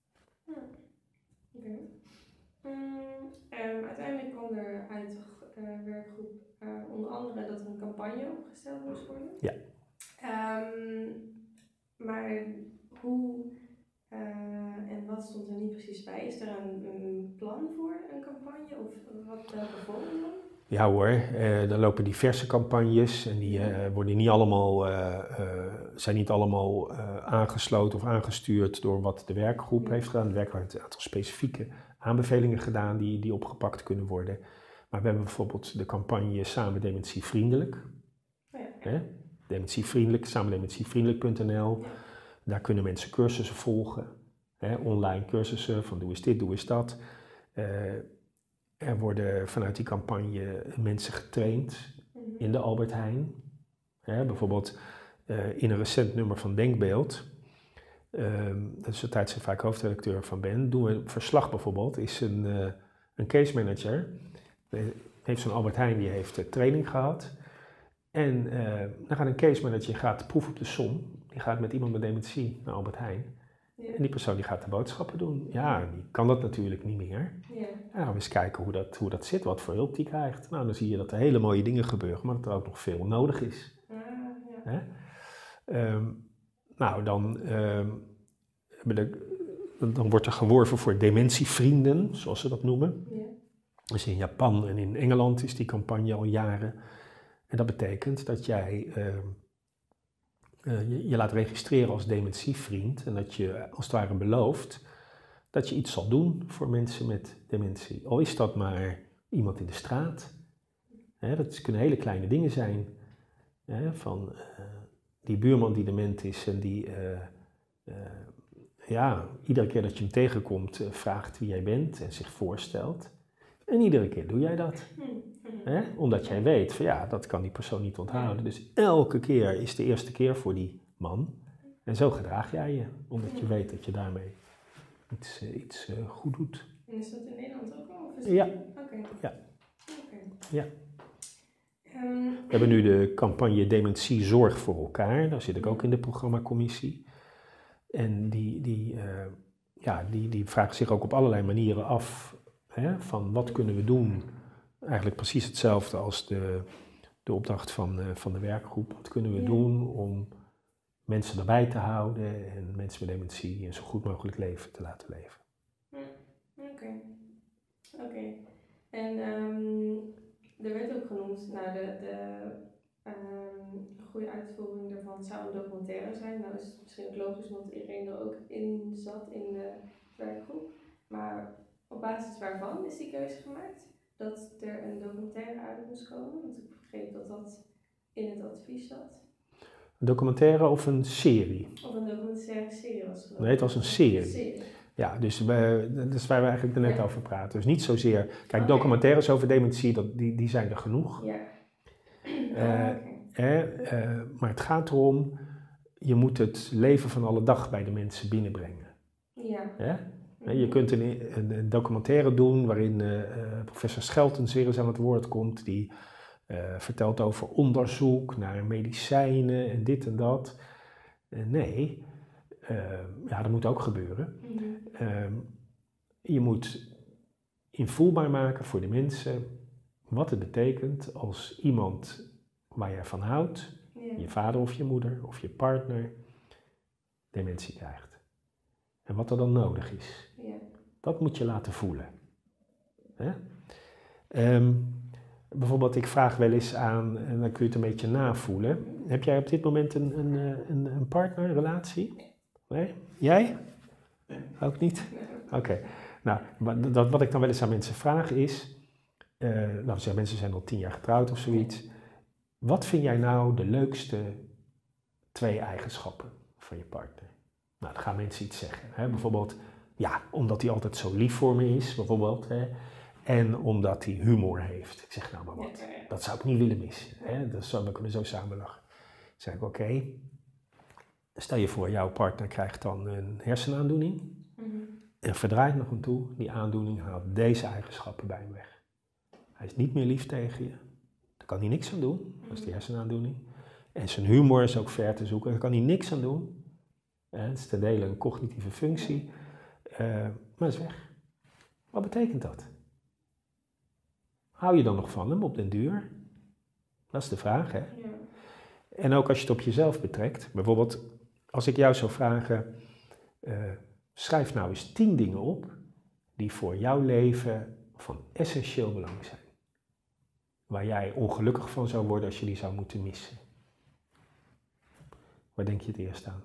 Uiteindelijk kwam er uit de werkgroep onder andere dat er een campagne opgesteld moest worden. Ja. Maar hoe en wat stond er niet precies bij? Is er een plan voor een campagne of welke vorm dan? Ja hoor, er lopen diverse campagnes en die worden niet allemaal, zijn niet allemaal aangesloten of aangestuurd door wat de werkgroep heeft gedaan. De werkgroep heeft een aantal specifieke aanbevelingen gedaan die opgepakt kunnen worden. Maar we hebben bijvoorbeeld de campagne Samen Dementievriendelijk. Dementievriendelijk, samendementievriendelijk.nl. Daar kunnen mensen cursussen volgen. Online cursussen van doe eens dit, doe eens dat. Er worden vanuit die campagne mensen getraind in de Albert Heijn. Bijvoorbeeld in een recent nummer van Denkbeeld, dat is de tijdschrift waar ik hoofdredacteur van ben, doen we een verslag bijvoorbeeld, is een case manager, heeft zo'n Albert Heijn, die heeft training gehad. En dan gaat een case manager proef op de som, die gaat met iemand met dementie naar Albert Heijn. En die persoon die gaat de boodschappen doen. Ja, die kan dat natuurlijk niet meer. En dan gaan we eens kijken hoe dat zit, wat voor hulp die krijgt. Nou, dan zie je dat er hele mooie dingen gebeuren, maar dat er ook nog veel nodig is. Dan hebben de dan wordt er geworven voor dementievrienden, zoals ze dat noemen. Ja. Dus in Japan en in Engeland is die campagne al jaren. En dat betekent dat jij je laat registreren als dementievriend en dat je als het ware belooft dat je iets zal doen voor mensen met dementie. Al is dat maar iemand in de straat. Dat kunnen hele kleine dingen zijn. Van die buurman die dement is en die iedere keer dat je hem tegenkomt vraagt wie jij bent en zich voorstelt. En iedere keer doe jij dat. Omdat jij weet van dat kan die persoon niet onthouden. Dus elke keer is de eerste keer voor die man. En zo gedraag jij je, omdat je weet dat je daarmee iets goed doet. En is dat in Nederland ook al? Ja. Oké. Ja. We hebben nu de campagne Dementie Zorg voor elkaar. Daar zit ik ook in de programmacommissie. En die vragen zich ook op allerlei manieren af van wat kunnen we doen. Eigenlijk precies hetzelfde als de opdracht van de werkgroep. Wat kunnen we doen om mensen erbij te houden en mensen met dementie een zo goed mogelijk leven te laten leven. Oké. En er werd ook genoemd, de goede uitvoering daarvan zou een documentaire zijn. Nou is het misschien ook logisch, omdat iedereen er ook in zat in de werkgroep. Maar op basis waarvan is die keuze gemaakt? Dat er een documentaire uit moest komen? Want ik begreep dat dat in het advies zat. Een documentaire of een serie? Of een documentaire serie was het. Nee, het was een serie. Ja, dus dat is waar we eigenlijk net over praten. Dus niet zozeer... Kijk, documentaires over dementie, die zijn er genoeg. Ja. Maar het gaat erom, je moet het leven van alle dag bij de mensen binnenbrengen. Ja. Je kunt een documentaire doen waarin professor Scheltens weer eens aan het woord komt. Die vertelt over onderzoek naar medicijnen en dit en dat. Nee, dat moet ook gebeuren. Je moet invoelbaar maken voor de mensen wat het betekent als iemand waar je van houdt, je vader of je moeder of je partner, dementie krijgt. En wat er dan nodig is. Dat moet je laten voelen. Bijvoorbeeld, ik vraag wel eens aan, en dan kun je het een beetje navoelen. Heb jij op dit moment een partner, een relatie? Nee? Jij? Nee. Ook niet? Oké. Nou, wat ik dan wel eens aan mensen vraag is, laten we zeggen, mensen zijn al 10 jaar getrouwd of zoiets. Wat vind jij nou de leukste 2 eigenschappen van je partner? Nou, dan gaan mensen iets zeggen. Bijvoorbeeld, omdat hij altijd zo lief voor me is, bijvoorbeeld. En omdat hij humor heeft. Ik zeg, nou maar wat, dat zou ik niet willen missen. We kunnen zo samen lachen. Dan zeg ik, oké. Stel je voor, jouw partner krijgt dan een hersenaandoening. En verdraait nog aan toe, die aandoening haalt deze eigenschappen bij hem weg. Hij is niet meer lief tegen je. Daar kan hij niks aan doen, dat is die hersenaandoening. En zijn humor is ook ver te zoeken, daar kan hij niks aan doen. Het is ten dele een cognitieve functie, maar dat is weg. Wat betekent dat? Hou je dan nog van hem op den duur? Dat is de vraag, hè? Ja. En ook als je het op jezelf betrekt. Bijvoorbeeld, als ik jou zou vragen, schrijf nou eens 10 dingen op die voor jouw leven van essentieel belang zijn. Waar jij ongelukkig van zou worden als je die zou moeten missen. Waar denk je het eerst aan?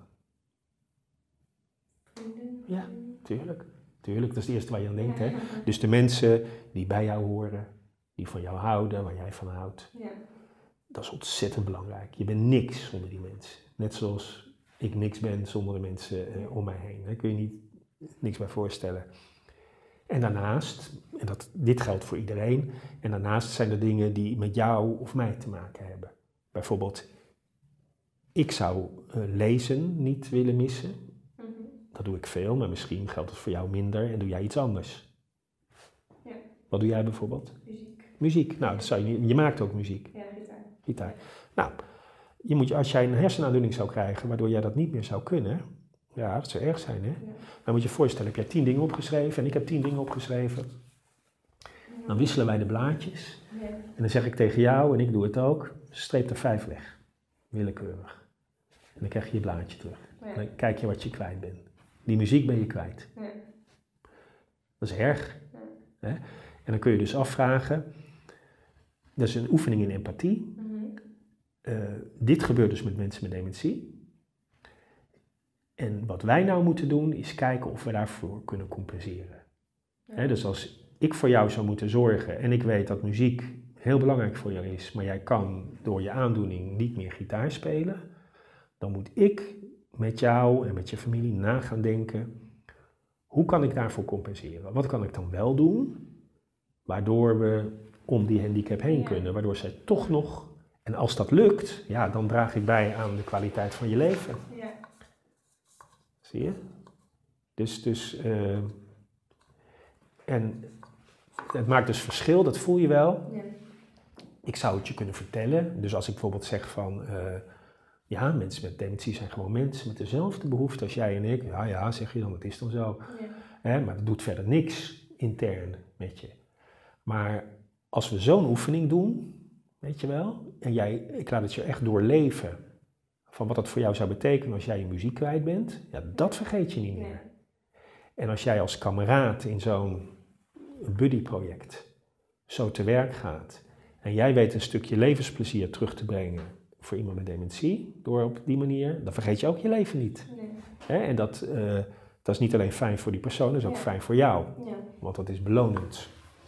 Ja, tuurlijk. Tuurlijk, dat is het eerste waar je aan denkt. Hè? Dus de mensen die bij jou horen, die van jou houden, waar jij van houdt. Ja. Dat is ontzettend belangrijk. Je bent niks zonder die mensen. Net zoals ik niks ben zonder de mensen om mij heen. Daar kun je niet niks bij voorstellen. En daarnaast, en dit geldt voor iedereen, en daarnaast zijn er dingen die met jou of mij te maken hebben. Bijvoorbeeld, ik zou lezen niet willen missen. Dat doe ik veel, maar misschien geldt het voor jou minder en doe jij iets anders. Ja. Wat doe jij bijvoorbeeld? Muziek. Nou, dat je maakt ook muziek. Ja, gitaar. Nou, als jij een hersenaandoening zou krijgen waardoor jij dat niet meer zou kunnen, ja, dat zou erg zijn, hè? Ja. Dan moet je je voorstellen, heb jij 10 dingen opgeschreven en ik heb 10 dingen opgeschreven. Dan wisselen wij de blaadjes. Ja. En dan zeg ik tegen jou, en ik doe het ook, streep er 5 weg. Willekeurig. En dan krijg je je blaadje terug. Ja. En dan kijk je wat je kwijt bent. Die muziek ben je kwijt. Ja. Dat is erg. Ja. Hè? En dan kun je dus afvragen, dat is een oefening in empathie. Dit gebeurt dus met mensen met dementie. En wat wij nou moeten doen, is kijken of we daarvoor kunnen compenseren. Ja. Hè, dus als ik voor jou zou moeten zorgen en ik weet dat muziek heel belangrijk voor jou is, maar jij kan door je aandoening niet meer gitaar spelen, dan moet ik met jou en met je familie na gaan denken, hoe kan ik daarvoor compenseren? Wat kan ik dan wel doen, waardoor we om die handicap heen kunnen, waardoor zij toch nog, en als dat lukt, ja, dan draag ik bij aan de kwaliteit van je leven. Ja. Zie je? En het maakt dus verschil, dat voel je wel. Ja. Ik zou het je kunnen vertellen. Dus als ik bijvoorbeeld zeg van, ja, mensen met dementie zijn gewoon mensen met dezelfde behoeften als jij en ik. Ja, zeg je dan, het is dan zo. Ja. Maar dat doet verder niks intern met je. Maar als we zo'n oefening doen, weet je wel, en ik laat het je echt doorleven van wat dat voor jou zou betekenen als jij je muziek kwijt bent, ja, dat vergeet je niet meer. Nee. En als jij als kameraad in zo'n buddyproject zo te werk gaat en jij weet een stukje levensplezier terug te brengen voor iemand met dementie, door op die manier, dan vergeet je ook je leven niet. Nee. En dat is niet alleen fijn voor die persoon, dat is ook fijn voor jou, Ja. want dat is belonend.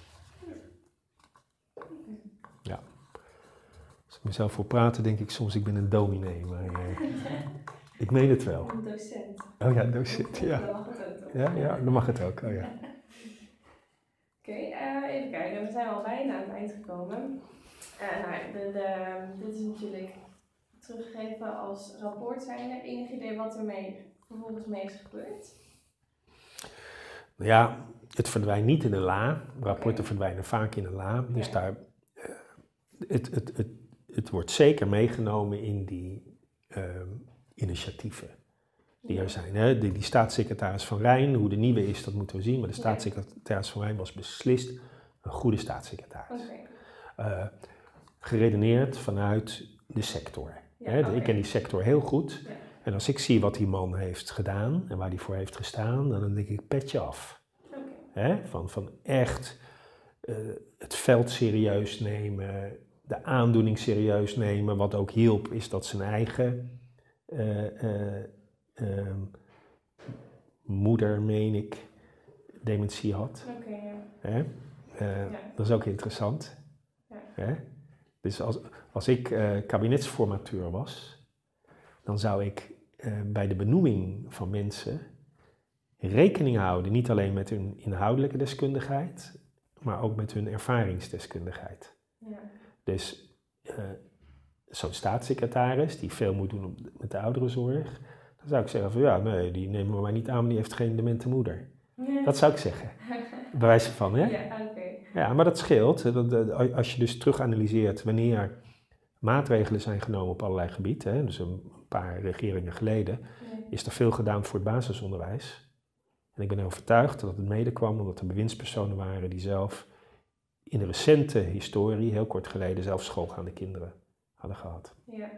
Ja. Als ik mezelf voor praten, denk ik soms, ik ben een dominee, maar ik meen het wel. Een docent. Oh ja, docent, ja. Dan mag het ook toch? Ja, dan mag het ook, oh ja. Oké, even kijken. We zijn al bijna aan het eind gekomen. Dit is natuurlijk teruggegeven als rapport. Zijn er enig idee wat er vervolgens mee is gebeurd? Nou ja, het verdwijnt niet in een la. Rapporten verdwijnen vaak in een la. Dus daar, het wordt zeker meegenomen in die initiatieven die er zijn. Hè? Die staatssecretaris Van Rijn, hoe de nieuwe is, dat moeten we zien. Maar de staatssecretaris Van Rijn was beslist een goede staatssecretaris. Geredeneerd vanuit de sector. Ik ken die sector heel goed. Ja. En als ik zie wat die man heeft gedaan en waar hij voor heeft gestaan, dan denk ik petje af. Van echt het veld serieus nemen, de aandoening serieus nemen. Wat ook hielp is dat zijn eigen moeder, meen ik, dementie had. Dat is ook interessant. Ja. Dus als ik kabinetsformateur was, dan zou ik bij de benoeming van mensen rekening houden, niet alleen met hun inhoudelijke deskundigheid, maar ook met hun ervaringsdeskundigheid. Ja. Dus zo'n staatssecretaris die veel moet doen met de ouderenzorg, dan zou ik zeggen van ja, nee, die nemen we maar niet aan, die heeft geen demente moeder. Nee. Dat zou ik zeggen. Bij wijze van, hè? Ja, oké. Ja, maar dat scheelt. Als je dus teruganalyseert wanneer maatregelen zijn genomen op allerlei gebieden, hè, dus een paar regeringen geleden, is er veel gedaan voor het basisonderwijs. En ik ben overtuigd dat het mede kwam omdat er bewindspersonen waren die zelf in de recente historie, heel kort geleden, zelf schoolgaande kinderen hadden gehad. Ja.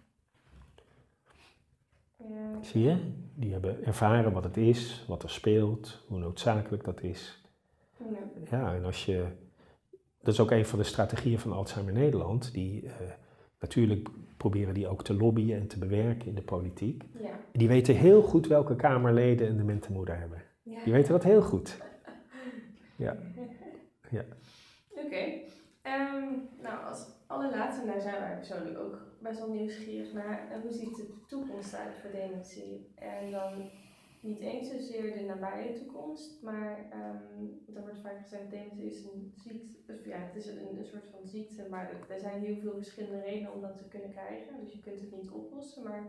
Ja. Zie je? Die hebben ervaren wat het is, wat er speelt, hoe noodzakelijk dat is. Ja, en dat is ook een van de strategieën van Alzheimer Nederland, natuurlijk proberen die ook te lobbyen en te bewerken in de politiek. Ja. Die weten heel goed welke Kamerleden een demente moeder hebben. Ja. Die weten dat heel goed. Ja. Ja. Oké. Nou, als allerlaatste, daar zijn wij persoonlijk ook best wel nieuwsgierig naar. Hoe ziet de toekomst uit voor dementie? En dan niet eens zozeer de nabije toekomst, maar er wordt vaak gezegd, dementie is een ziekte. Ja, het is een soort van ziekte, maar er zijn heel veel verschillende redenen om dat te kunnen krijgen. Dus je kunt het niet oplossen, maar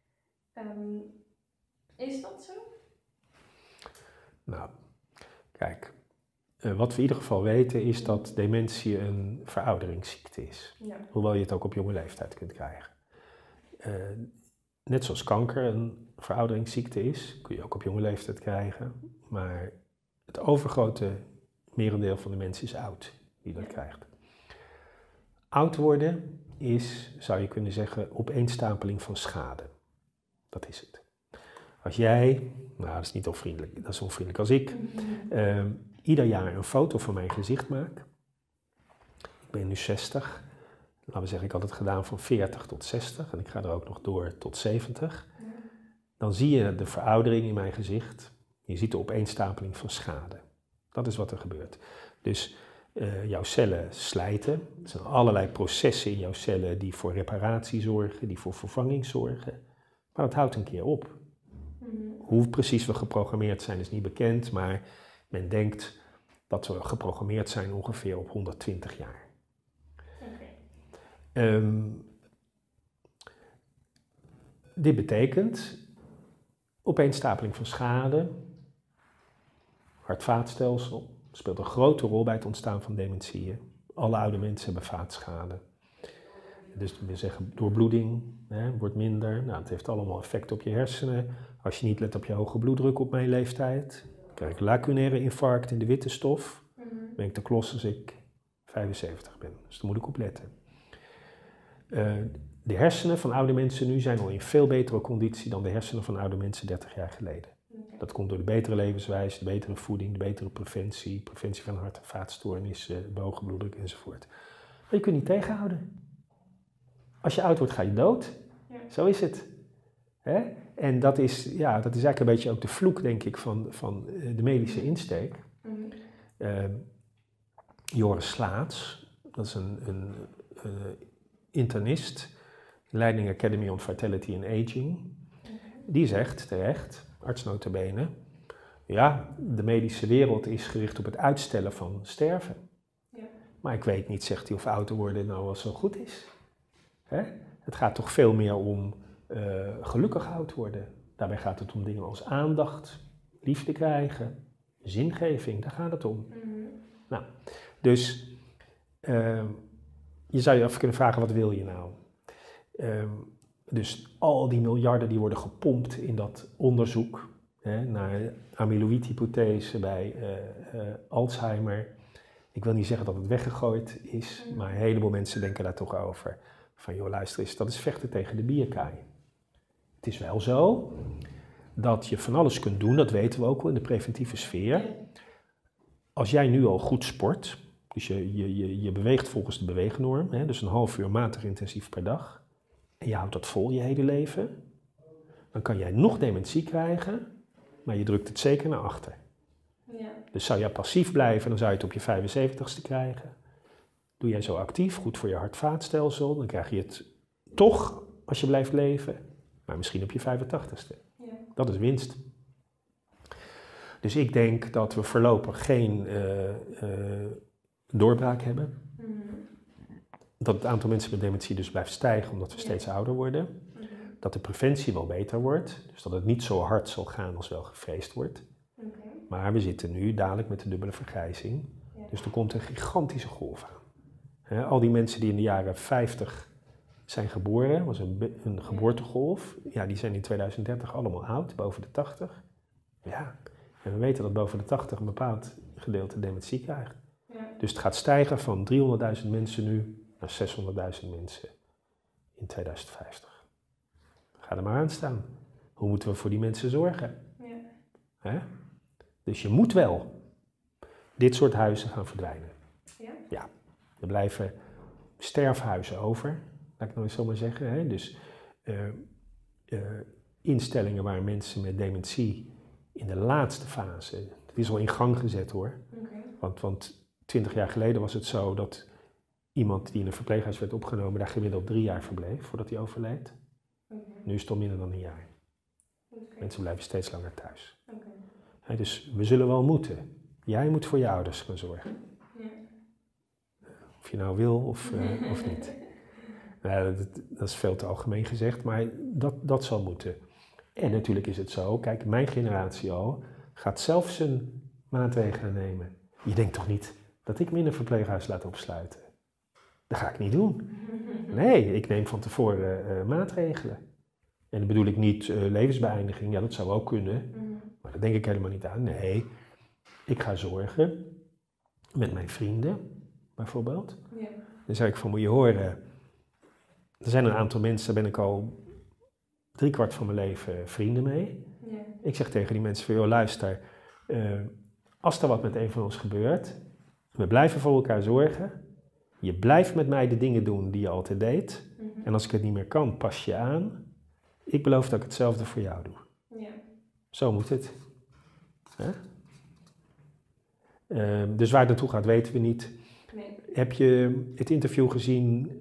is dat zo? Nou, kijk, wat we in ieder geval weten is dat dementie een verouderingsziekte is. Ja. Hoewel je het ook op jonge leeftijd kunt krijgen. Net zoals kanker een verouderingsziekte is, kun je ook op jonge leeftijd krijgen. Maar het overgrote merendeel van de mensen is oud die dat krijgt. Oud worden is, zou je kunnen zeggen, opeenstapeling van schade. Dat is het. Als jij, nou dat is niet onvriendelijk, dat is onvriendelijk als ik, ieder jaar een foto van mijn gezicht maak. Ik ben nu 60. Laten we zeggen, ik had het gedaan van 40 tot 60 en ik ga er ook nog door tot 70. Dan zie je de veroudering in mijn gezicht. Je ziet de opeenstapeling van schade. Dat is wat er gebeurt. Dus jouw cellen slijten. Er zijn allerlei processen in jouw cellen die voor reparatie zorgen, die voor vervanging zorgen. Maar dat houdt een keer op. Hoe precies we geprogrammeerd zijn is niet bekend, maar men denkt dat we geprogrammeerd zijn ongeveer op 120 jaar. Dit betekent opeenstapeling van schade, hart-vaatstelsel speelt een grote rol bij het ontstaan van dementieën. Alle oude mensen hebben vaatschade. Dus we zeggen doorbloeding wordt minder. Nou, het heeft allemaal effect op je hersenen. Als je niet let op je hoge bloeddruk op mijn leeftijd, krijg ik lacunaire infarct in de witte stof. Ben ik te klos als ik 75 ben. Dus daar moet ik op letten. De hersenen van oude mensen nu zijn al in veel betere conditie dan de hersenen van oude mensen 30 jaar geleden. Dat komt door de betere levenswijze, de betere voeding, de betere preventie van hart- en vaatstoornissen, hoge bloeddruk enzovoort. Maar je kunt niet tegenhouden. Als je oud wordt, ga je dood. Ja. Zo is het. Hè? En dat is eigenlijk een beetje ook de vloek, denk ik, van de medische insteek. Joris Slaats, dat is een internist, Leiding Academy on Vitality and Aging, die zegt terecht, arts nota bene, ja, de medische wereld is gericht op het uitstellen van sterven. Ja. Maar ik weet niet, zegt hij, of ouder worden nou wel zo goed is. Hè? Het gaat toch veel meer om gelukkig oud worden. Daarbij gaat het om dingen als aandacht, liefde krijgen, zingeving, daar gaat het om. Nou, dus je zou je af kunnen vragen, wat wil je nou? Dus al die miljarden die worden gepompt in dat onderzoek naar amyloïdhypothese bij Alzheimer. Ik wil niet zeggen dat het weggegooid is, maar een heleboel mensen denken daar toch over. Van joh, luister eens, dat is vechten tegen de bierkaai. Het is wel zo dat je van alles kunt doen, dat weten we ook wel in de preventieve sfeer. Als jij nu al goed sport, dus je beweegt volgens de beweegnorm, dus een half uur matig intensief per dag, en je houdt dat vol je hele leven, dan kan jij nog dementie krijgen, maar je drukt het zeker naar achter. Ja. Dus zou jij passief blijven, dan zou je het op je 75ste krijgen. Doe jij zo actief, goed voor je hart-vaatstelsel, dan krijg je het toch als je blijft leven, maar misschien op je 85ste. Ja. Dat is winst. Dus ik denk dat we voorlopig geen doorbraak hebben. Dat het aantal mensen met dementie dus blijft stijgen omdat we steeds ouder worden. Dat de preventie wel beter wordt, dus dat het niet zo hard zal gaan als wel gevreesd wordt. Maar we zitten nu dadelijk met de dubbele vergrijzing, dus er komt een gigantische golf aan. Al die mensen die in de jaren 50 zijn geboren, was een geboortegolf, ja, die zijn in 2030 allemaal oud, boven de 80. Ja, en we weten dat boven de 80 een bepaald gedeelte dementie krijgt. Ja. Dus het gaat stijgen van 300.000 mensen nu naar 600.000 mensen in 2050. Ga er maar aan staan. Hoe moeten we voor die mensen zorgen? Ja. Dus je moet wel dit soort huizen gaan verdwijnen. Ja? Ja. Er blijven sterfhuizen over, laat ik nou eens zo maar zeggen. Dus instellingen waar mensen met dementie in de laatste fase, het is al in gang gezet hoor. Okay. Want 20 jaar geleden was het zo dat iemand die in een verpleeghuis werd opgenomen daar gemiddeld 3 jaar verbleef voordat hij overleed. Okay. Nu is het al minder dan 1 jaar. Okay. Mensen blijven steeds langer thuis. Okay. Dus we zullen wel moeten. Jij moet voor je ouders gaan zorgen. Ja. Of je nou wil of niet. Dat is veel te algemeen gezegd, maar dat zal moeten. En natuurlijk is het zo, kijk, mijn generatie al gaat zelf zijn maatregelen nemen. Je denkt toch niet dat ik me in een verpleeghuis laat opsluiten? Dat ga ik niet doen. Nee, ik neem van tevoren maatregelen. En dan bedoel ik niet levensbeëindiging, ja dat zou ook kunnen. Maar daar denk ik helemaal niet aan. Nee, ik ga zorgen met mijn vrienden bijvoorbeeld. Ja. Dan zeg ik van, moet je horen, er zijn een aantal mensen, daar ben ik al 3/4 van mijn leven vrienden mee. Ja. Ik zeg tegen die mensen van, joh, luister, als er wat met een van ons gebeurt, we blijven voor elkaar zorgen. Je blijft met mij de dingen doen die je altijd deed. En als ik het niet meer kan, pas je aan. Ik beloof dat ik hetzelfde voor jou doe. Ja. Zo moet het. Hè? Dus waar het naartoe gaat, weten we niet. Nee. Heb je het interview gezien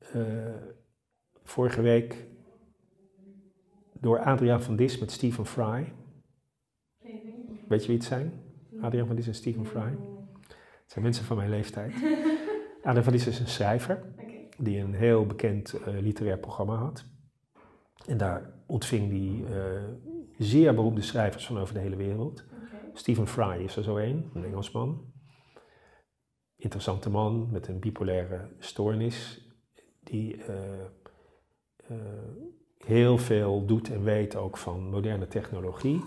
vorige week door Adriaan van Dis met Stephen Fry? Weet je wie het zijn? Adriaan van Dis en Stephen Fry. Het zijn mensen van mijn leeftijd. Adriaan van Dis is een schrijver die een heel bekend literair programma had. En daar ontving hij zeer beroemde schrijvers van over de hele wereld. Stephen Fry is er zo een Engelsman. Interessante man met een bipolaire stoornis. Die heel veel doet en weet ook van moderne technologie.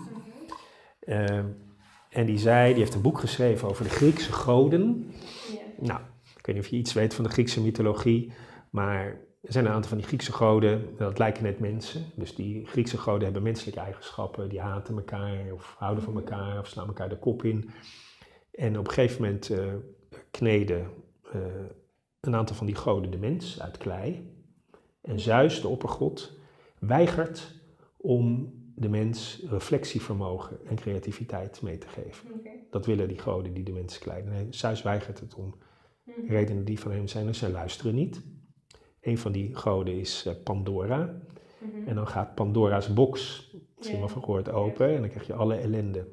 En die heeft een boek geschreven over de Griekse goden. Nou, ik weet niet of je iets weet van de Griekse mythologie, maar er zijn een aantal van die Griekse goden, dat lijken net mensen. Dus die Griekse goden hebben menselijke eigenschappen, die haten elkaar of houden van elkaar of slaan elkaar de kop in. En op een gegeven moment kneden een aantal van die goden de mens uit klei. En Zeus, de oppergod, weigert om de mens reflectievermogen en creativiteit mee te geven. Dat willen die goden die de mens kleiden. Nee, Zeus weigert het om redenen die van hem zijn en ze luisteren niet. Een van die goden is Pandora. En dan gaat Pandora's box, misschien wel van gehoord, open en dan krijg je alle ellende.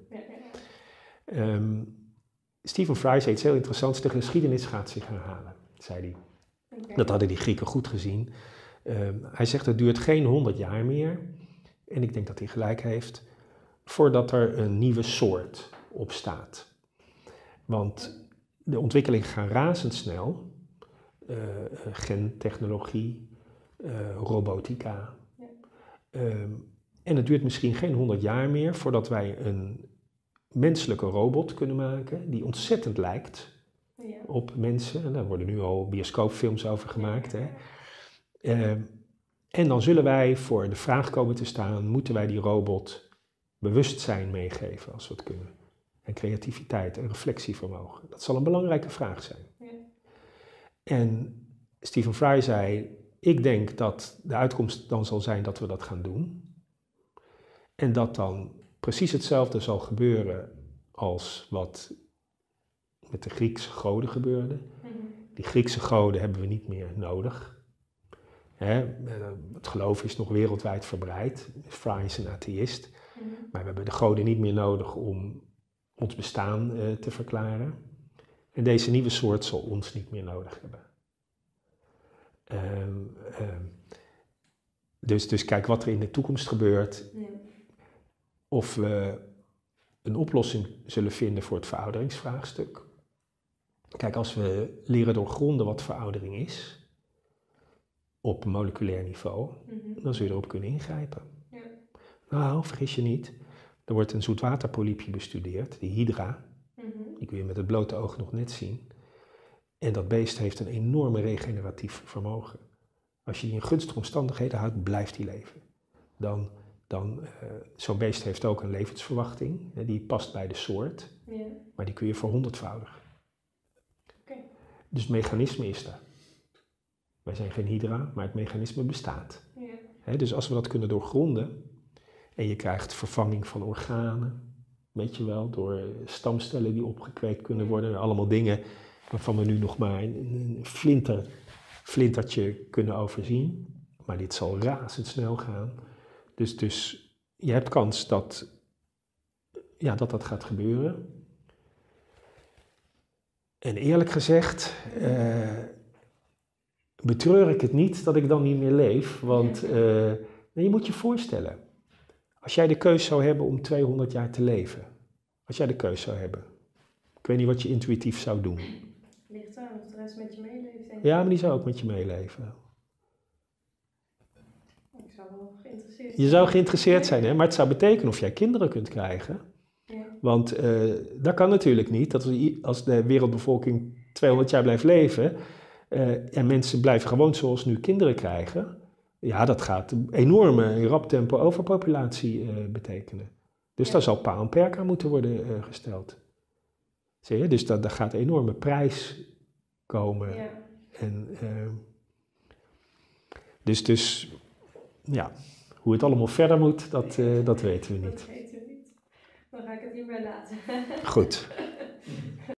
Stephen Fry zei iets heel interessants, de geschiedenis gaat zich herhalen, zei hij. Dat hadden die Grieken goed gezien. Hij zegt het duurt geen 100 jaar meer, en ik denk dat hij gelijk heeft, voordat er een nieuwe soort opstaat. Want de ontwikkelingen gaan razendsnel. Gentechnologie, robotica. En het duurt misschien geen 100 jaar meer voordat wij een menselijke robot kunnen maken die ontzettend lijkt op mensen. En daar worden nu al bioscoopfilms over gemaakt. Hè. En dan zullen wij voor de vraag komen te staan, moeten wij die robot bewustzijn meegeven als we het kunnen? En creativiteit en reflectievermogen. Dat zal een belangrijke vraag zijn. En Stephen Fry zei, ik denk dat de uitkomst dan zal zijn dat we dat gaan doen. En dat dan precies hetzelfde zal gebeuren als wat met de Griekse goden gebeurde. Die Griekse goden hebben we niet meer nodig. Het geloof is nog wereldwijd verbreid. Fry is een atheïst. Maar we hebben de goden niet meer nodig om ons bestaan te verklaren. En deze nieuwe soort zal ons niet meer nodig hebben. Dus kijk wat er in de toekomst gebeurt. Of we een oplossing zullen vinden voor het verouderingsvraagstuk. Kijk, als we leren doorgronden wat veroudering is, op moleculair niveau, dan zul je erop kunnen ingrijpen. Nou, vergis je niet. Er wordt een zoetwaterpolypje bestudeerd, die hydra. Die kun je met het blote oog nog net zien. En dat beest heeft een enorme regeneratief vermogen. Als je die in gunstige omstandigheden houdt, blijft die leven. Zo'n beest heeft ook een levensverwachting. Die past bij de soort. Maar die kun je verhonderdvoudigen. Dus het mechanisme is er. Wij zijn geen hydra, maar het mechanisme bestaat. Dus als we dat kunnen doorgronden, en je krijgt vervanging van organen, weet je wel, door stamcellen die opgekweekt kunnen worden, allemaal dingen waarvan we nu nog maar een flintertje kunnen overzien. Maar dit zal razendsnel gaan. Dus je hebt kans dat gaat gebeuren. En eerlijk gezegd, betreur ik het niet dat ik dan niet meer leef. Want je moet je voorstellen, als jij de keus zou hebben om 200 jaar te leven. Als jij de keus zou hebben. Ik weet niet wat je intuïtief zou doen. Ligt aan of de rest met je meeleeft, denk ik. Ja, maar die zou ook met je meeleven. Ik zou wel geïnteresseerd zijn. Je zou geïnteresseerd zijn, hè? Maar het zou betekenen of jij kinderen kunt krijgen. Want dat kan natuurlijk niet. Dat als de wereldbevolking 200 jaar blijft leven en mensen blijven gewoon zoals nu kinderen krijgen, Ja, dat gaat een enorme, in rap tempo overpopulatie betekenen. Dus Ja. daar zal paal en perk aan moeten worden gesteld. Zie je? Dus daar gaat een enorme prijs komen. Ja. En, dus ja, hoe het allemaal verder moet, dat weten we niet. Dat weten we niet. Dan ga ik het hierbij laten. Goed.